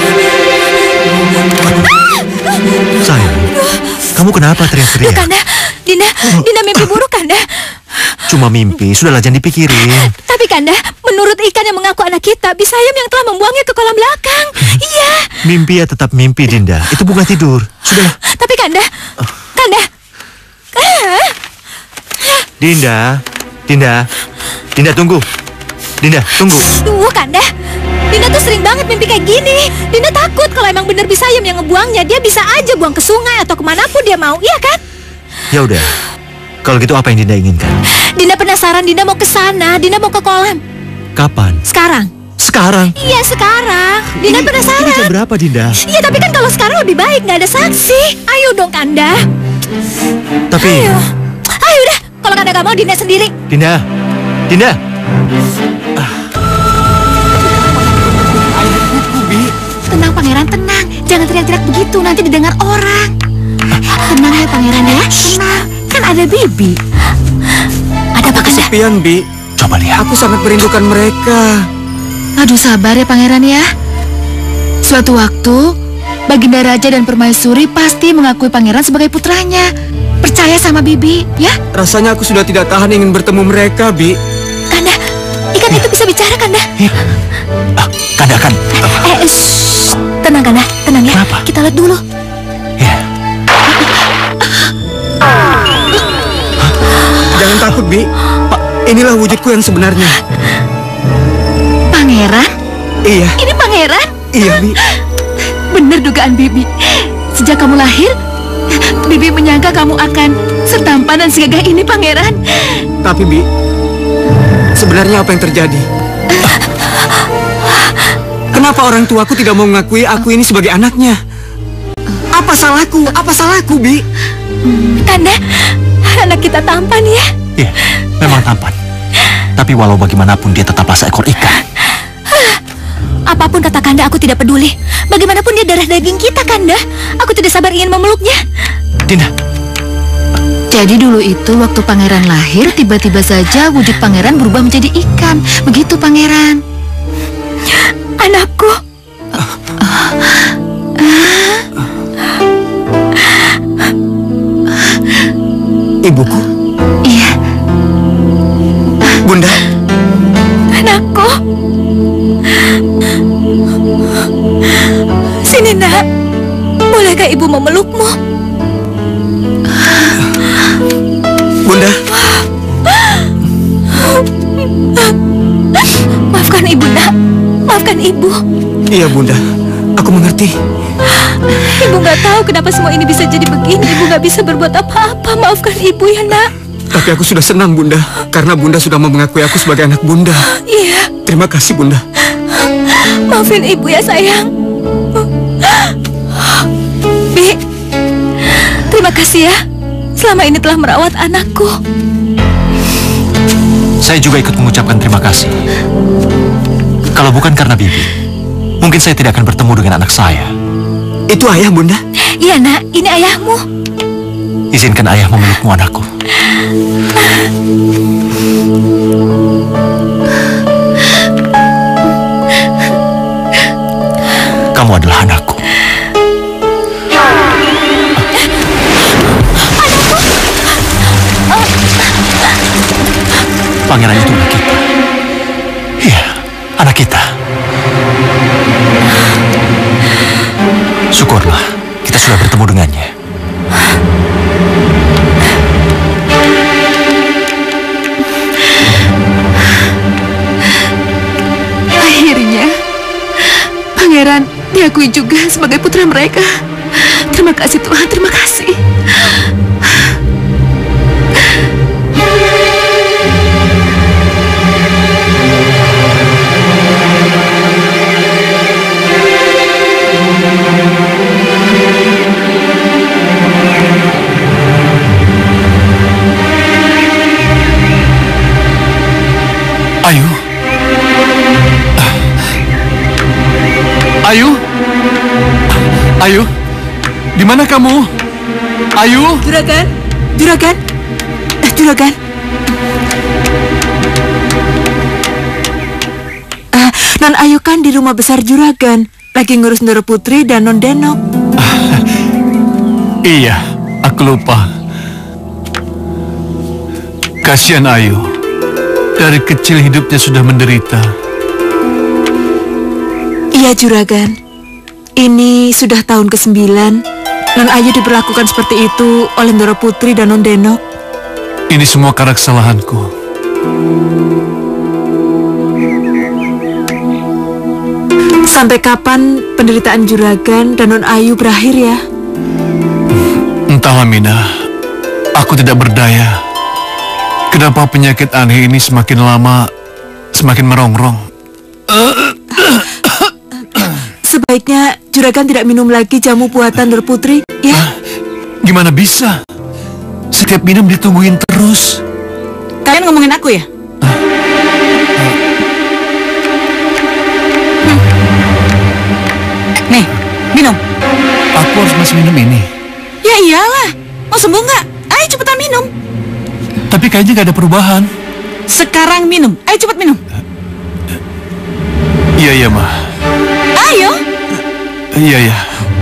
Sayang, kamu kenapa teriak-teriak? Kanda, Dinda mimpi buruk, Kanda. Cuma mimpi, sudahlah jangan dipikirin. Tapi Kanda, menurut ikan yang mengaku anak kita, Bisayam yang telah membuangnya ke kolam belakang. Iya. Mimpi ya tetap mimpi, Dinda. Itu bukan tidur. Sudahlah. Tapi Kanda. Dinda tunggu. Dinda, tunggu. Kanda. Dinda tuh sering banget mimpi kayak gini. Dinda takut kalau emang bener Bisayam yang ngebuangnya, dia bisa aja buang ke sungai atau kemanapun dia mau, iya kan? Ya udah. Kalau gitu apa yang Dinda inginkan? Dinda penasaran, Dinda mau ke sana, Dinda mau ke kolam. Kapan? Sekarang. Sekarang? Iya, sekarang. Dinda penasaran. Ini jam berapa, Dinda? Iya, tapi kan kalau sekarang lebih baik, nggak ada saksi. Ayo dong, Kanda. Tapi... Ayo udah, kalau Kanda nggak mau, Dinda sendiri. Dinda. Tenang Pangeran, tenang. Jangan teriak-teriak begitu, nanti didengar orang. Tenang ya Pangeran ya, tenang. Kan ada Bibi. Ada apa Kanda? Kesepian, Bi. Coba lihat. Aku sangat merindukan mereka. Aduh sabar ya Pangeran ya. Suatu waktu, Baginda Raja dan Permaisuri pasti mengakui Pangeran sebagai putranya. Percaya sama Bibi, ya? Rasanya aku sudah tidak tahan ingin bertemu mereka, Bi. Kanda, ikan itu bisa bicara, Kanda. Kanda kan... Tenang, Kanda, tenang ya. Kenapa? Kita lihat dulu. Ya. Jangan takut, Bi. Inilah wujudku yang sebenarnya. Pangeran? Iya. Ini Pangeran? Iya, Bi. Bener dugaan Bibi. Sejak kamu lahir, Bibi menyangka kamu akan setampan dan segagah ini, Pangeran. Tapi, Bi, sebenarnya apa yang terjadi? Kenapa orang tuaku tidak mau mengakui aku ini sebagai anaknya? Apa salahku? Apa salahku, Bi? Kanda, anak kita tampan ya. Iya, memang tampan. Tapi walau bagaimanapun dia tetaplah seekor ikan. Apapun kata Kanda, aku tidak peduli. Bagaimanapun dia darah daging kita, Kanda. Aku tidak sabar ingin memeluknya. Dinda. Jadi dulu itu waktu Pangeran lahir, tiba-tiba saja wujud Pangeran berubah menjadi ikan. Begitu, Pangeran. Anakku. Ibuku? Iya. Bunda? Anakku. Sini, Nak. Bolehkah ibu memelukmu? Bunda? Maafkan ibu, Nak. Maafkan ibu. Iya, Bunda. Aku mengerti. Ibu nggak tahu kenapa semua ini bisa jadi begini. Ibu nggak bisa berbuat apa-apa. Maafkan ibu ya, Nak. Tapi aku sudah senang, Bunda. Karena Bunda sudah mau mengakui aku sebagai anak Bunda. Iya. Terima kasih, Bunda. Maafin ibu ya, sayang. Bi, terima kasih ya. Selama ini telah merawat anakku. Saya juga ikut mengucapkan terima kasih. Kalau bukan karena Bibi, mungkin saya tidak akan bertemu dengan anak saya. Itu ayah, Bunda? Iya, Nak. Ini ayahmu. Izinkan ayah memelukmu, anakku. Kamu adalah anakku. Pangeran itu anak kita. Iya, anak kita. Syukurlah, kita sudah bertemu dengannya. Akhirnya, Pangeran diakui juga sebagai putra mereka. Terima kasih Tuhan, terima kasih. Di mana kamu? Ayu? Juragan, juragan, juragan. Non Ayu kan di rumah besar juragan, lagi ngurus Ndoro Putri dan Non Denok. Iya, aku lupa. Kasihan Ayu. Dari kecil hidupnya sudah menderita. Iya juragan, ini sudah tahun ke-9. Non Ayu diperlakukan seperti itu oleh Ndoro Putri dan Non Denok. Ini semua karena kesalahanku. Sampai kapan penderitaan juragan dan Non Ayu berakhir ya? Entahlah Mina, aku tidak berdaya. Kenapa penyakit aneh ini semakin lama semakin merongrong? Sebaiknya juragan tidak minum lagi jamu buatan Ndoro Putri, ya? Gimana bisa? Setiap minum ditungguin terus. Kalian ngomongin aku ya? Nih, minum. Aku harus masih minum ini. Ya iyalah, mau sembuh nggak? Ayo cepetan minum. Tapi kayaknya gak ada perubahan. Sekarang minum, ayo cepet minum. Iya, Ma. Ayo. Iya.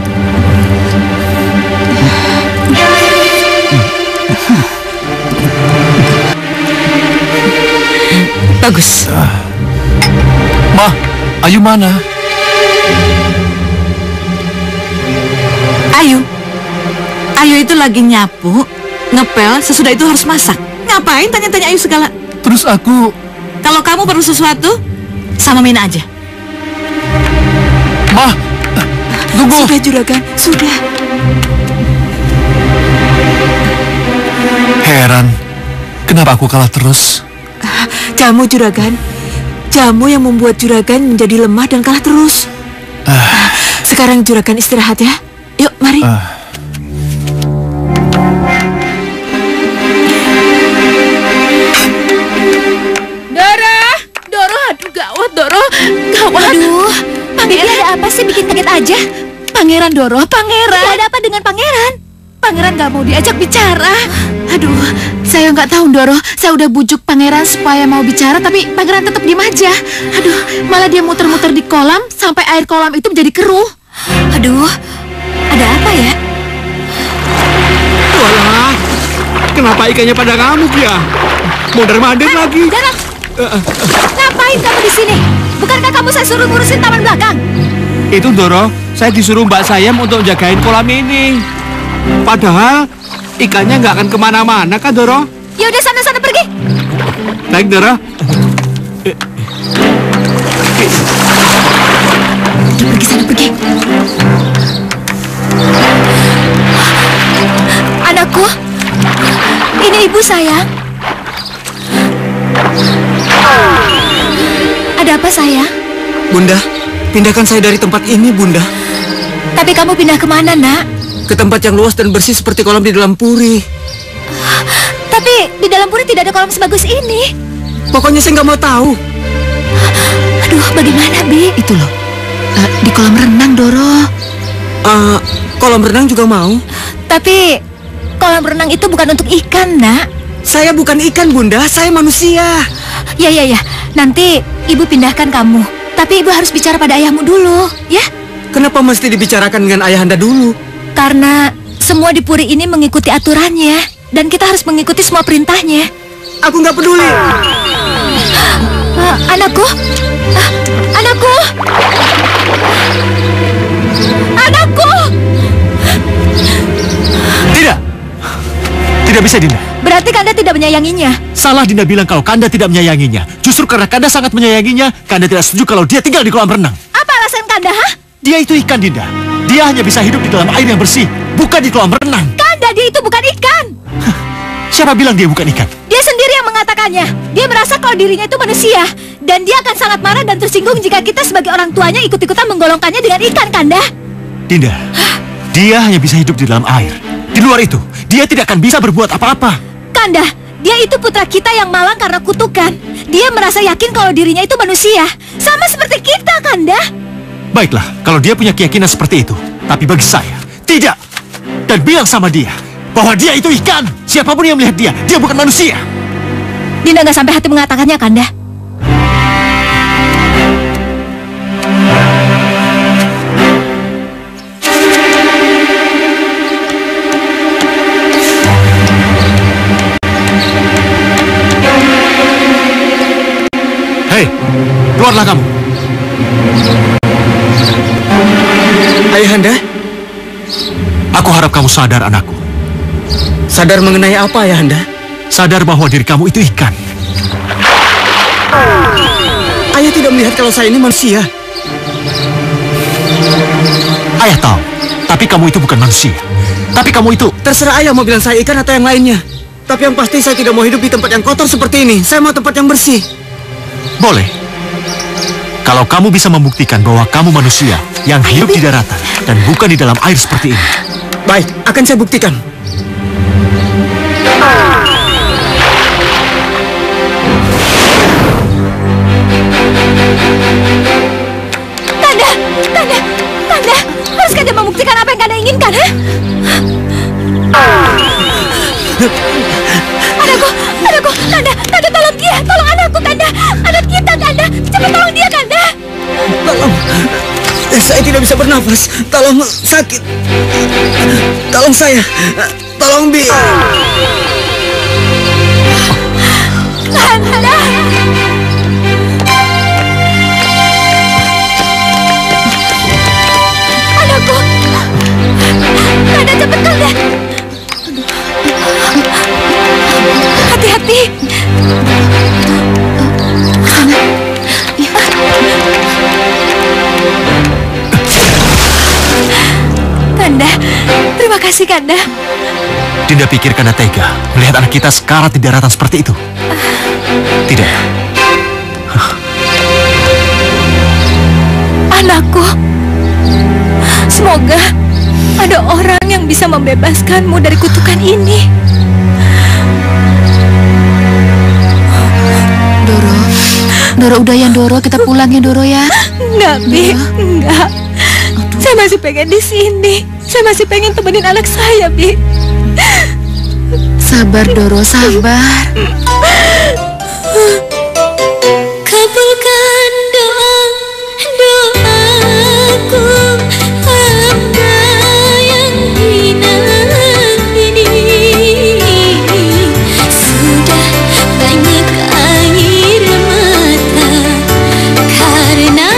Bagus. Ma, Ayu mana? Ayu itu lagi nyapu, ngepel, sesudah itu harus masak. Ngapain tanya-tanya Ayu segala? Terus aku... Kalau kamu perlu sesuatu, sama Mina aja. Ma, tunggu. Sudah juragan, sudah. Heran, kenapa aku kalah terus? Jamu juragan, jamu yang membuat juragan menjadi lemah dan kalah terus. Sekarang juragan istirahat ya. Yuk, mari. Doro, aduh gawat Doro, gawat. Aduh, Pangeran ada apa sih bikin kaget aja? Pangeran Doro, Pangeran. Ada apa dengan Pangeran? Pangeran gak mau diajak bicara. Aduh, saya nggak tahu Doro. Saya udah bujuk Pangeran supaya mau bicara, tapi Pangeran tetap diem aja. Aduh, malah dia muter-muter di kolam sampai air kolam itu menjadi keruh. Aduh, ada apa ya? Walah, kenapa ikannya pada ngamuk ya? Mondar-mandir lagi. Darah, ngapain kamu di sini? Bukankah kamu saya suruh ngurusin taman belakang? Itu Doro, saya disuruh Mbak Sayem untuk jagain kolam ini. Padahal ikannya nggak akan kemana-mana kan Doro? Ya udah sana pergi. Baik Doro. Pergi sana pergi. Anakku, ini ibu sayang. Ada apa sayang? Bunda, pindahkan saya dari tempat ini Bunda. Tapi kamu pindah kemana nak? Ke tempat yang luas dan bersih seperti kolam di dalam puri. Tapi di dalam puri tidak ada kolam sebagus ini. Pokoknya saya nggak mau tahu. Aduh, bagaimana Bi? Itu loh, di kolam renang Doro. Kolam renang juga mau. Tapi kolam renang itu bukan untuk ikan nak. Saya bukan ikan Bunda, saya manusia. Ya, nanti ibu pindahkan kamu. Tapi ibu harus bicara pada ayahmu dulu, ya? Kenapa mesti dibicarakan dengan ayahanda dulu? Karena semua di puri ini mengikuti aturannya. Dan kita harus mengikuti semua perintahnya. Aku nggak peduli. Anakku, anakku, anakku. Tidak bisa Dinda. Berarti Kanda tidak menyayanginya. Salah Dinda bilang kalau Kanda tidak menyayanginya. Justru karena Kanda sangat menyayanginya, Kanda tidak setuju kalau dia tinggal di kolam renang. Apa alasan Kanda, ha? Dia itu ikan Dinda. Dia hanya bisa hidup di dalam air yang bersih, bukan di kolam renang. Kanda, dia itu bukan ikan. Siapa bilang dia bukan ikan? Dia sendiri yang mengatakannya. Dia merasa kalau dirinya itu manusia. Dan dia akan sangat marah dan tersinggung jika kita sebagai orang tuanya ikut-ikutan menggolongkannya dengan ikan, Kanda. Dinda, dia hanya bisa hidup di dalam air. Di luar itu, dia tidak akan bisa berbuat apa-apa. Kanda, dia itu putra kita yang malang karena kutukan. Dia merasa yakin kalau dirinya itu manusia. Sama seperti kita, Kanda. Baiklah, kalau dia punya keyakinan seperti itu. Tapi bagi saya, tidak. dan bilang sama dia bahwa dia itu ikan. Siapapun yang melihat dia, dia bukan manusia. Dinda nggak sampai hati mengatakannya, Kanda. Hei, keluarlah kamu. Ayahanda, Aku harap kamu sadar, anakku. sadar mengenai apa, Ayahanda? Sadar bahwa diri kamu itu ikan. Ayah tidak melihat kalau saya ini manusia. Ayah tahu, tapi kamu itu bukan manusia. Tapi kamu itu... Terserah ayah mau bilang saya ikan atau yang lainnya. Tapi yang pasti saya tidak mau hidup di tempat yang kotor seperti ini. Saya mau tempat yang bersih. Boleh. Kalau kamu bisa membuktikan bahwa kamu manusia yang hidup di daratan dan bukan di dalam air seperti ini. Baik, akan saya buktikan. Kanda, harus Kanda membuktikan apa yang Kanda inginkan, ha? Anakku, Kanda tolong dia, tolong anakku, Kanda, anak kita, Kanda, cepat tolong dia, Kanda. Tolong, saya tidak bisa bernafas. Tolong, sakit. Tolong saya, tolong Bi. Kanda. Anakku, Kanda cepat, Kanda. Hati-hati. Kanda, terima kasih, Kanda. Dinda pikir Kanda tega melihat anak kita sekarat di daratan seperti itu. Tidak. Anakku, semoga ada orang yang bisa membebaskanmu dari kutukan ini. Doro udah ya, Doro, kita pulang ya, Doro ya. Enggak, Bi, enggak. Saya masih pengen di sini. Saya masih pengen temenin anak saya, Bi. Sabar, Doro, sabar. Kabulkan doaku, hamba yang hina ini. Sudah banyak air mata karena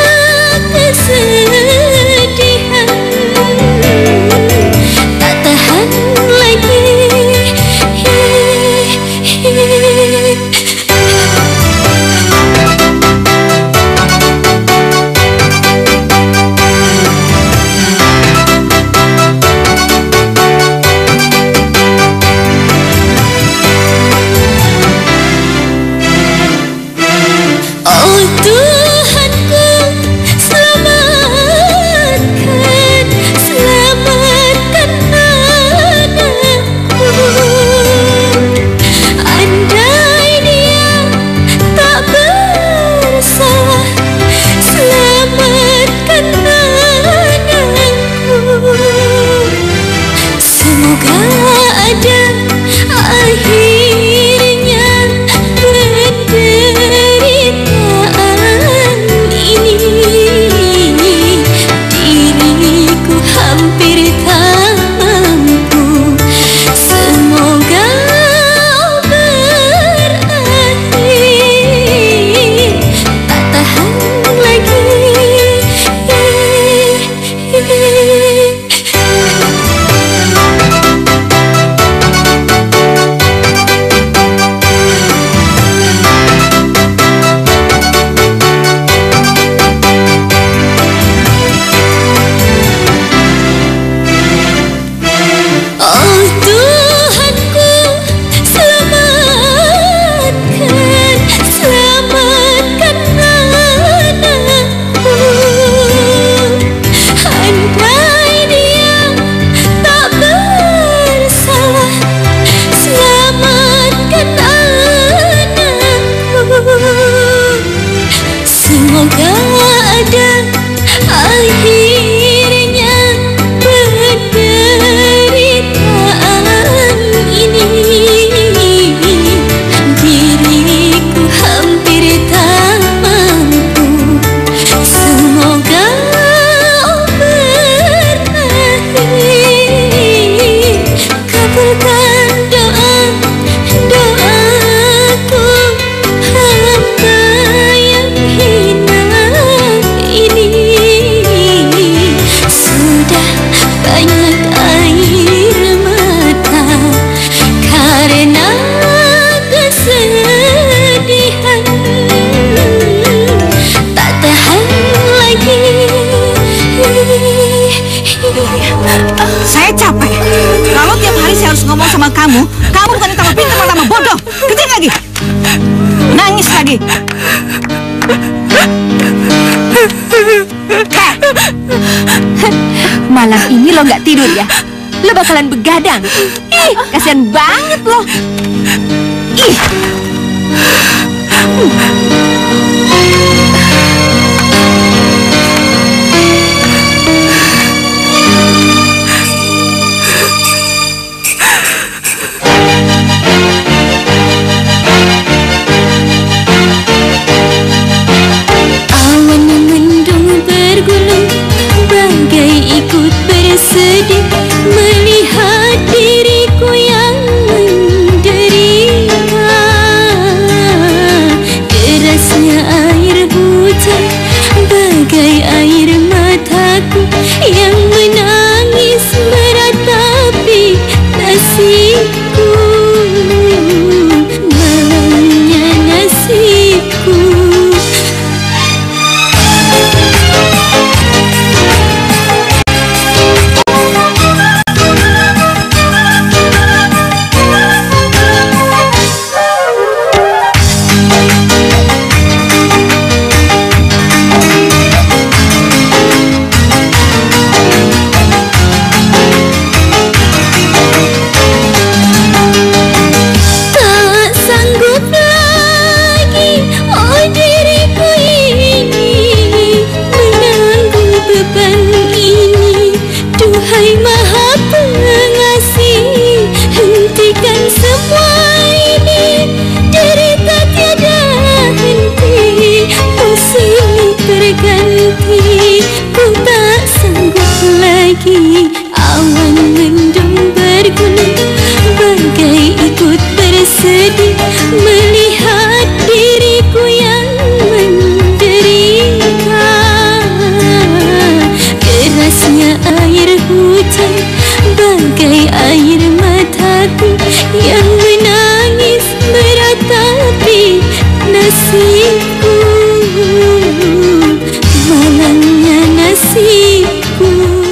kesedihan. Tak tahan lagi. sama kamu bukan tambah pintar malah tambah bodoh. Kerjain lagi. Nangis lagi. Malam ini lo nggak tidur ya? Lo bakalan begadang. Ih, kasihan banget lo. Ih. Awan yang mendung bergulung bagai ikut bersedih melihat diriku yang menderita. Derasnya air hujan bagai air mataku yang menangis meratapi nasibku. Malamnya nasibku. Tak sanggup lagi, oh diriku ini menanggung beban ini. Duhai Maha Pengasih, hentikan semua ini. Derita tiada henti, musim terganti. Ku tak sanggup lagi. Awan mendung bergulung bagai ikut bersedih melihat diriku yang menderita. Derasnya air hujan bagai air mataku yang menangis meratapi nasibku. Malamnya nasibku.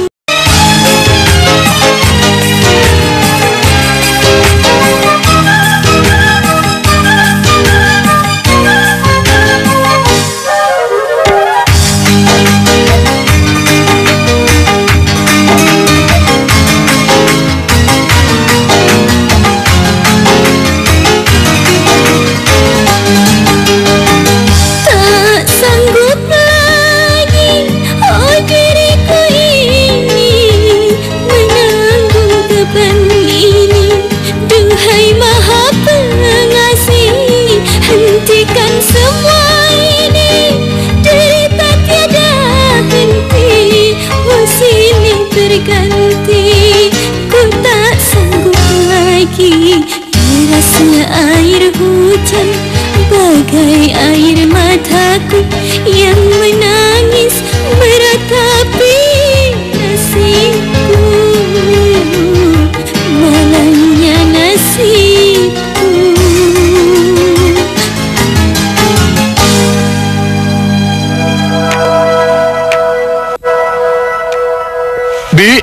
Tak sanggup lagi, oh diriku ini menanggung beban ini. Duhai Maha Pengasih, hentikan semua ini. Derita tiada henti, oh silih berganti. Ku tak sanggup lagi. Derasnya air hujan bagai air mataku yang menangis meratapi nasibku. Malamnya nasibku. Bi.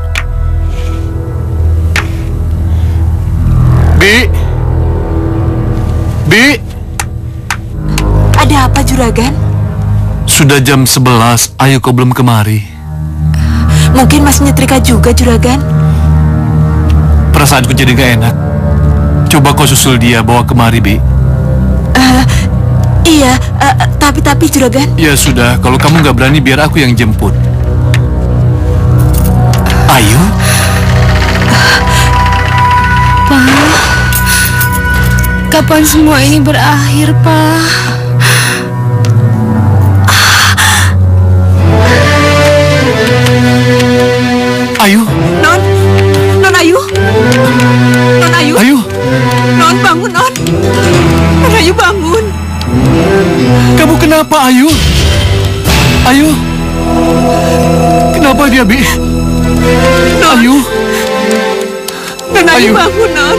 Ada apa, Juragan? Sudah jam 11, Ayu kok belum kemari? Mungkin masih nyetrika juga, Juragan. Perasaanku jadi gak enak. Coba kau susul dia bawa kemari, Bi. Iya, tapi Juragan. Ya sudah, kalau kamu gak berani biar aku yang jemput. Ayu? Kapan semua ini berakhir, Pak? Ayu? Non Ayu? Non Ayu? Ayu? Non bangun, Non. Non Ayu bangun. Kamu kenapa, Ayu? Ayu? Kenapa dia, Bi? Ayu? Non Ayu Ayu. bangun, Non.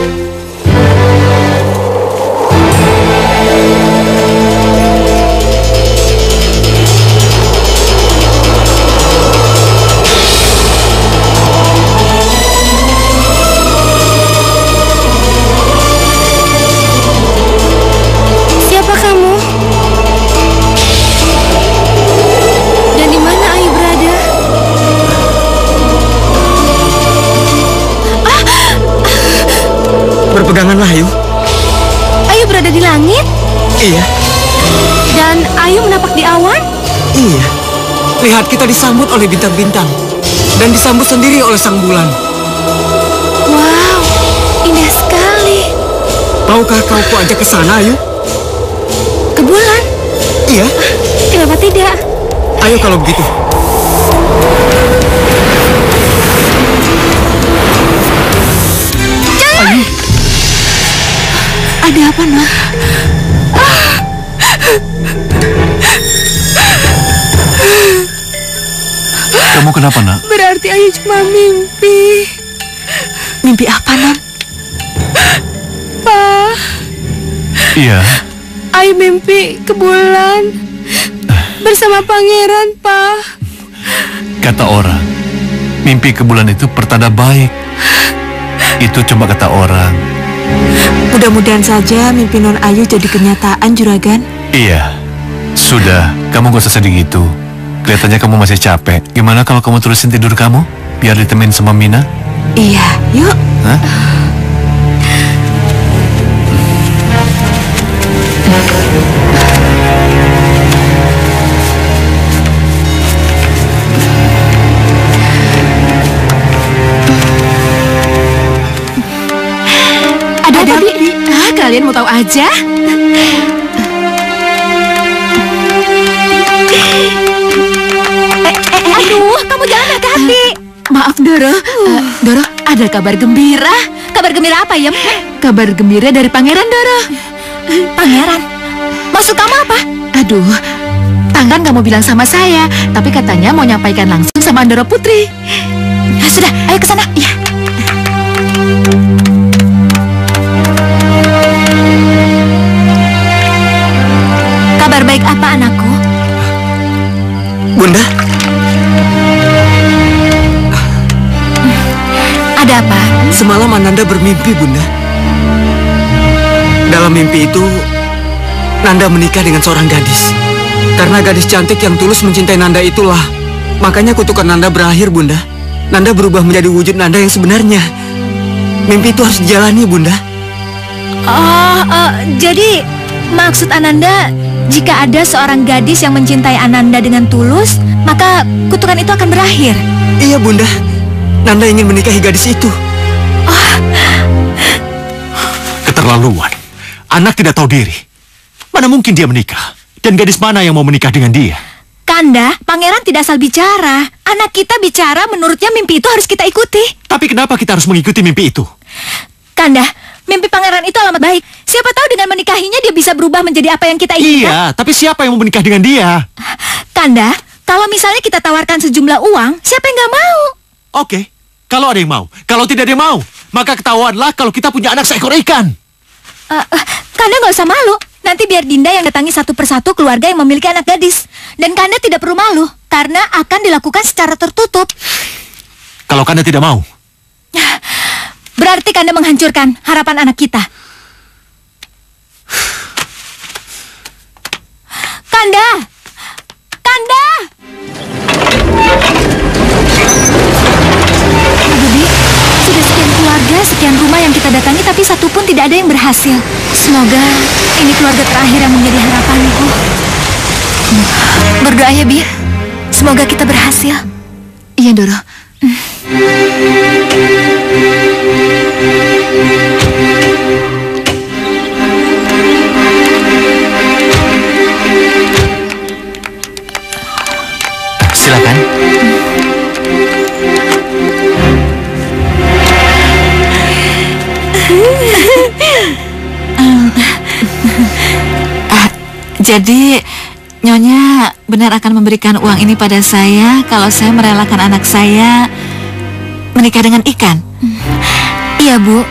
Berpeganganlah, Ayu. Ayu berada di langit Iya, dan Ayu menapak di awan. iya. Lihat, kita disambut oleh bintang-bintang dan disambut sendiri oleh sang bulan. Wow, indah sekali. Maukah kau kuajak ke sana, Ayu? Ke bulan? Iya. Kenapa tidak? Ayo kalau begitu. Ayu. Ada apa, Nak? Kamu kenapa, Nak? Berarti Ayu cuma mimpi. Mimpi apa, Nak? Pak, Iya. Ayu mimpi ke bulan bersama pangeran, Pak. Kata orang, mimpi ke bulan itu pertanda baik. Itu cuma kata orang. Mudah-mudahan saja mimpi Non Ayu jadi kenyataan, Juragan. Iya. Sudah, kamu gak usah sedih gitu. Kelihatannya kamu masih capek. Gimana kalau kamu terusin tidur kamu? Biar ditemenin sama Mina. Iya, yuk. Hah? Ada apa, Bi? Kalian mau tahu aja? Aduh, kamu jangan hati-hati. Maaf, Doro. Doro, ada kabar gembira. Kabar gembira apa, Yem? Kabar gembira dari Pangeran, Doro. Pangeran? Maksud kamu apa? Aduh, Pangeran nggak mau bilang sama saya, tapi katanya mau nyampaikan langsung sama Doro Putri. Sudah, ayo ke sana. Ya. Kabar baik apa, anakku? Bunda, Ada apa? semalam Ananda bermimpi, Bunda. Dalam mimpi itu, Nanda menikah dengan seorang gadis. Karena gadis cantik yang tulus mencintai Nanda itulah, makanya kutukan Nanda berakhir, Bunda. Nanda berubah menjadi wujud Nanda yang sebenarnya. Mimpi itu harus dijalani, Bunda. Jadi maksud Ananda, jika ada seorang gadis yang mencintai Ananda dengan tulus, maka kutukan itu akan berakhir. Iya, Bunda. Nanda ingin menikahi gadis itu. Keterlaluan. Anak tidak tahu diri. Mana mungkin dia menikah? Dan gadis mana yang mau menikah dengan dia? Kanda, Pangeran tidak asal bicara. Anak kita bicara, menurutnya mimpi itu harus kita ikuti. Tapi kenapa kita harus mengikuti mimpi itu? Kanda, mimpi Pangeran itu alamat baik. Siapa tahu dengan menikahinya dia bisa berubah menjadi apa yang kita inginkan. Iya, tapi siapa yang mau menikah dengan dia? Kanda, kalau misalnya kita tawarkan sejumlah uang, siapa yang nggak mau? Oke, kalau ada yang mau. Kalau tidak ada yang mau, maka ketahuanlah kalau kita punya anak seekor ikan. Kanda nggak usah malu. Nanti biar Dinda yang datangi satu persatu keluarga yang memiliki anak gadis. Dan Kanda tidak perlu malu, karena akan dilakukan secara tertutup. Kalau Kanda tidak mau, Berarti Kanda menghancurkan harapan anak kita. Kanda! Kanda! Bibi, sudah sekian keluarga, sekian rumah yang kita datangi, tapi satu pun tidak ada yang berhasil. Semoga ini keluarga terakhir yang menjadi harapanku. Berdoa ya, Bi. Semoga kita berhasil. Iya, Doro. silakan. Jadi Nyonya benar akan memberikan uang ini pada saya kalau saya merelakan anak saya menikah dengan ikan? Iya, Bu.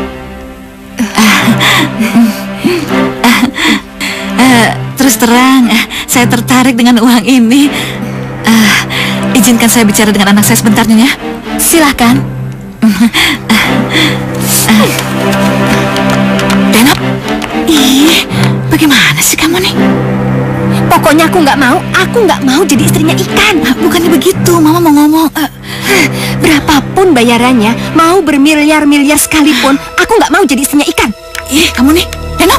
Terus terang, saya tertarik dengan uang ini. Izinkan saya bicara dengan anak saya sebentar, Nyonya. Silahkan. Denop, ih, bagaimana sih kamu nih? Pokoknya aku nggak mau jadi istrinya ikan. Bukannya begitu, Mama mau ngomong. Berapapun bayarannya, mau bermiliar-miliar sekalipun, aku nggak mau jadi istrinya ikan. Ih, kamu nih, Denok.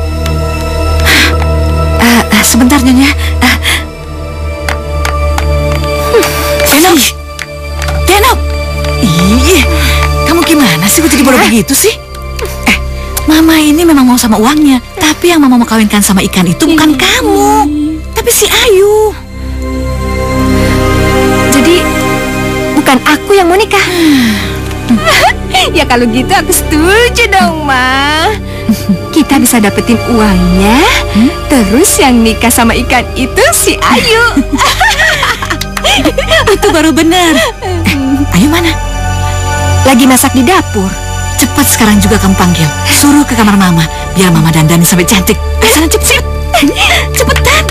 Sebentar, Nyonya. Denok. Denok. Ih, kamu gimana sih kok jadi bodoh begitu sih? Mama ini memang mau sama uangnya, tapi yang Mama mau kawinkan sama ikan itu bukan kamu, tapi si Ayu. Jadi bukan aku yang mau nikah. Ya kalau gitu aku setuju dong, Ma. Kita bisa dapetin uangnya, terus yang nikah sama ikan itu si Ayu. Itu baru benar. Ayu mana? Lagi masak di dapur. Cepat sekarang juga kamu panggil. Suruh ke kamar Mama, biar Mama dandanin sampai cantik. Sana cepet. Cepetan.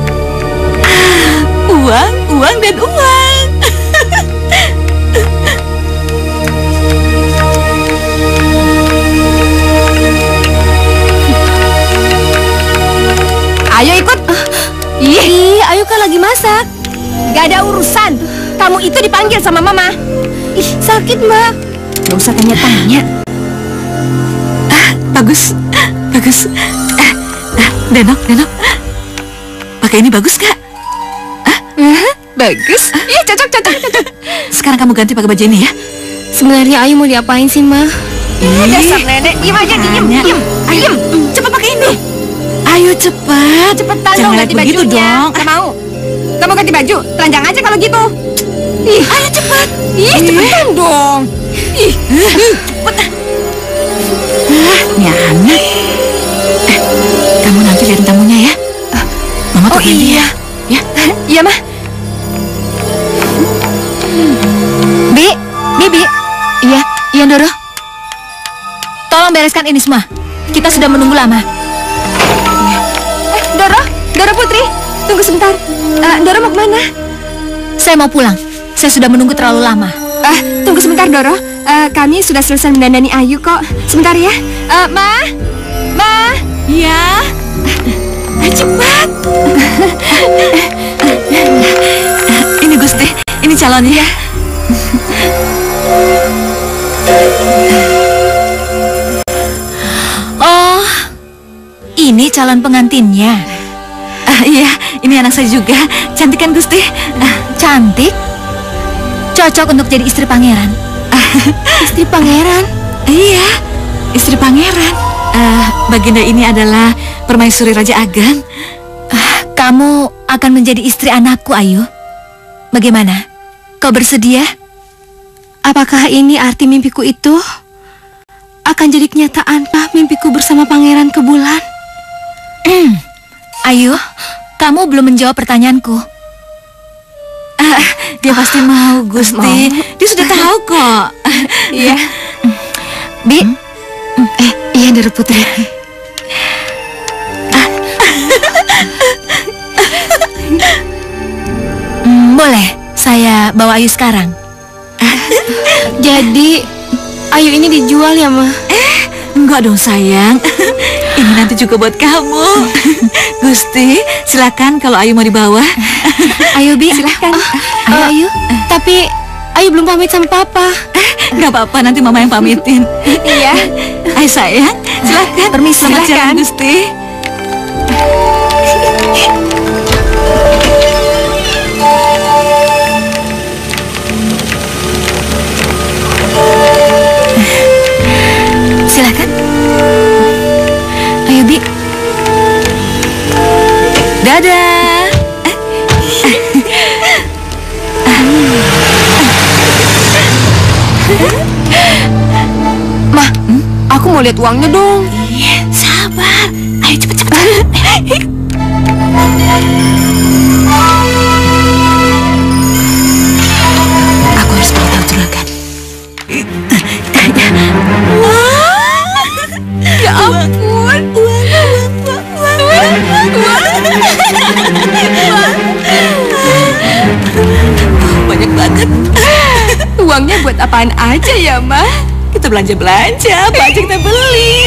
Uang dan uang. Ayo ikut. Ih, Ayu kan lagi masak. Gak ada urusan. Kamu itu dipanggil sama Mama. Ih, sakit, Mbak. Gak usah tanya-tanya. Bagus. Denok. Pakai ini bagus gak? Bagus. Iya, cocok. Sekarang kamu ganti pakai baju ini ya. Sebenarnya Ayu mau diapain sih, Ma? Dasar nenek. Diem aja, diem. Ayo, cepat pakai ini. Ayo cepat. Cepetan Jangan dong lihat ganti begitu bajunya. dong. Gak mau. Gak mau ganti baju. Telanjang aja kalau gitu. Ih, Ayo cepat. cepetan dong. Cepet. Ini anak. Kamu nanti lihat tamunya ya. Mama tungguin dia. Ya. Iya, Ma. Bibi. Iya, Doro. Tolong bereskan ini semua. Kita sudah menunggu lama. Doro Putri, tunggu sebentar. Doro mau kemana? Saya mau pulang. Saya sudah menunggu terlalu lama. Tunggu sebentar, Doro. Kami sudah selesai mendandani Ayu kok. Sebentar ya. Ma. Ya. Cepat. Ini Gusti, ini calonnya. Oh, ini calon pengantinnya. Iya, ini anak saya juga. Cantik kan Gusti? Cantik? Cocok untuk jadi istri pangeran. Istri pangeran? Iya, istri pangeran. Baginda ini adalah permaisuri Raja Agan. Kamu akan menjadi istri anakku, Ayu. Bagaimana? Kau bersedia? Apakah ini arti mimpiku itu? Akan jadi kenyataan mimpiku bersama Pangeran ke bulan? Ayu, kamu belum menjawab pertanyaanku. Dia pasti mau, Gusti. Dia sudah tahu kok. Iya. Bi. Iya, Doro Putri. Boleh saya bawa Ayu sekarang? Jadi Ayu ini dijual ya, Ma? Enggak dong sayang. Ini nanti juga buat kamu. Gusti, silakan kalau Ayu mau dibawa. Ayo Bi, silakan. Ayo. Tapi Ayu belum pamit sama Papa. Enggak apa-apa, nanti Mama yang pamitin. Iya. Ayo sayang, silakan. Permisi, Selamat silakan. jalan, Gusti. Silakan. Ayo Bi. Dadah. Ma, aku mau lihat uangnya dong. Sabar. Ayo cepet-cepet. Aku harus beritahu juragan. Ya ampun. Banyak banget. Uangnya buat apaan aja ya, Ma? Kita belanja-belanja, apa aja kita beli.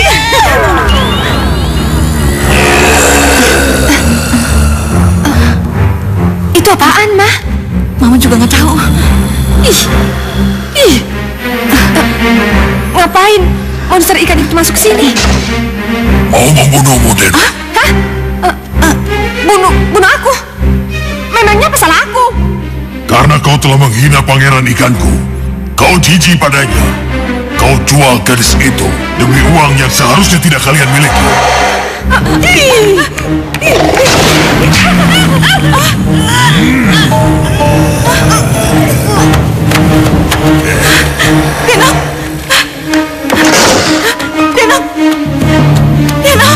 Itu apaan, Ma? Mama juga nggak tahu. Ngapain? monster ikan itu masuk sini? Mau membunuhmu, Deno? Hah? Bunuh aku? Memangnya apa salah aku? Karena kau telah menghina pangeran ikanku. Kau jijik padanya. Kau jual gadis itu demi uang yang seharusnya tidak kalian miliki. Deno! Deno! Deno!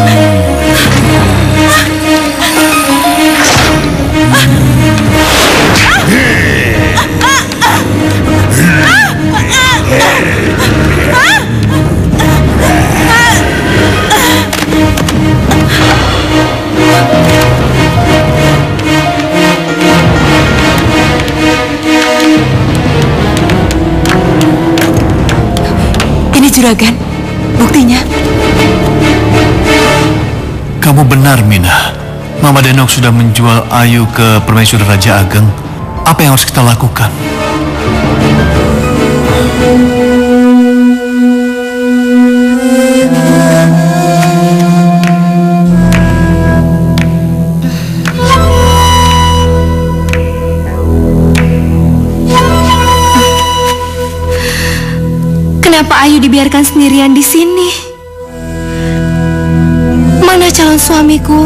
Ini juragan, buktinya. Kamu benar, Mina. Mama Denok sudah menjual Ayu ke permaisuri Raja Ageng. Apa yang harus kita lakukan? Kenapa Ayu dibiarkan sendirian di sini? Mana calon suamiku?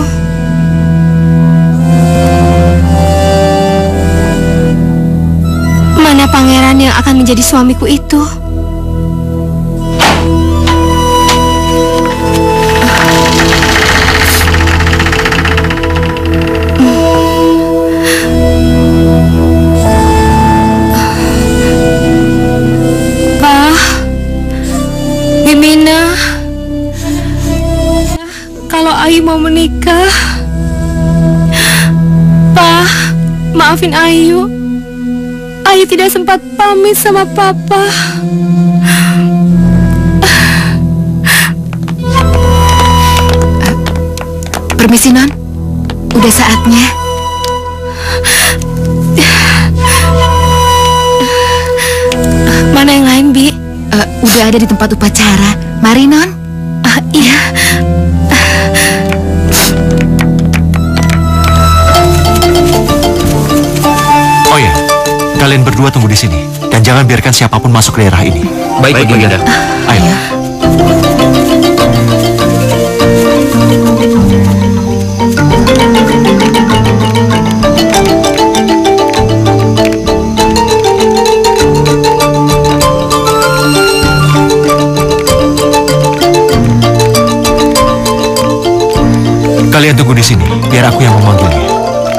Mana pangeran yang akan menjadi suamiku itu? Ayu mau menikah. Pak, maafin Ayu. Ayu tidak sempat pamit sama Papa. Permisi, Non. Udah saatnya. Mana yang lain, Bi? Udah ada di tempat upacara. Mari, Non. Iya. Oh ya, kalian berdua tunggu di sini dan jangan biarkan siapapun masuk ke daerah ini. Baik, Baginda. Ayo. Kalian tunggu di sini, biar aku yang memanggilnya.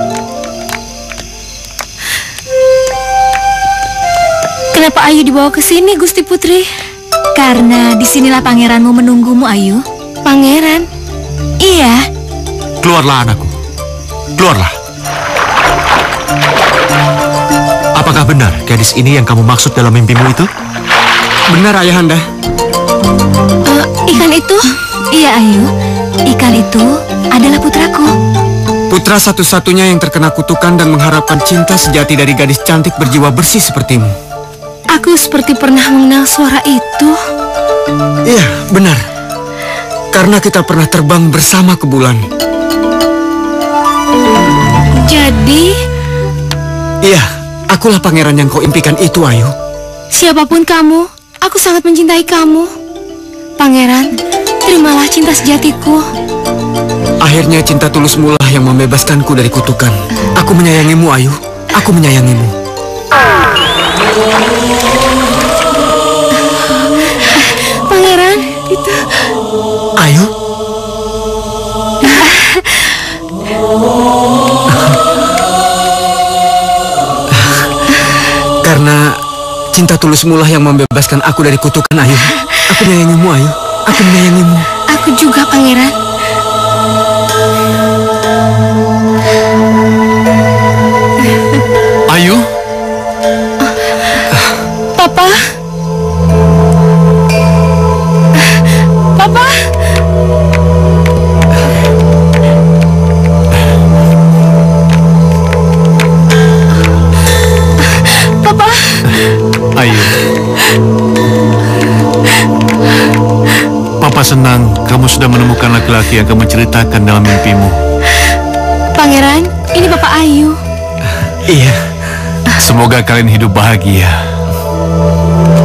Kenapa Ayu dibawa ke sini, Gusti Putri? Karena disinilah pangeranmu menunggumu, Ayu. Pangeran? Iya. Keluarlah, anakku. Keluarlah. Apakah benar gadis ini yang kamu maksud dalam mimpimu itu? Benar, Ayahanda. Ikan itu? Iya, Ayu. Ikan itu adalah putraku. Putra satu-satunya yang terkena kutukan dan mengharapkan cinta sejati dari gadis cantik berjiwa bersih sepertimu. Aku seperti pernah mengenal suara itu. Iya, benar. Karena kita pernah terbang bersama ke bulan. Jadi? Iya, akulah pangeran yang kau impikan itu, Ayu. Siapapun kamu, aku sangat mencintai kamu. Pangeran, terimalah cinta sejatiku. Akhirnya cinta tulusmu lah yang membebaskanku dari kutukan. Aku menyayangimu, Ayu. Aku menyayangimu. Pangeran, itu... Ayu? Karena cinta tulusmu lah yang membebaskan aku dari kutukan, Ayu. Aku menyayangimu, Ayu. Aku menyayangimu. Aku juga, Pangeran. Ayu? Papa? Papa? Papa? Ayu. senang kamu sudah menemukan laki-laki yang kamu ceritakan dalam mimpimu. Pangeran, ini Bapak Ayu. Iya. Semoga kalian hidup bahagia.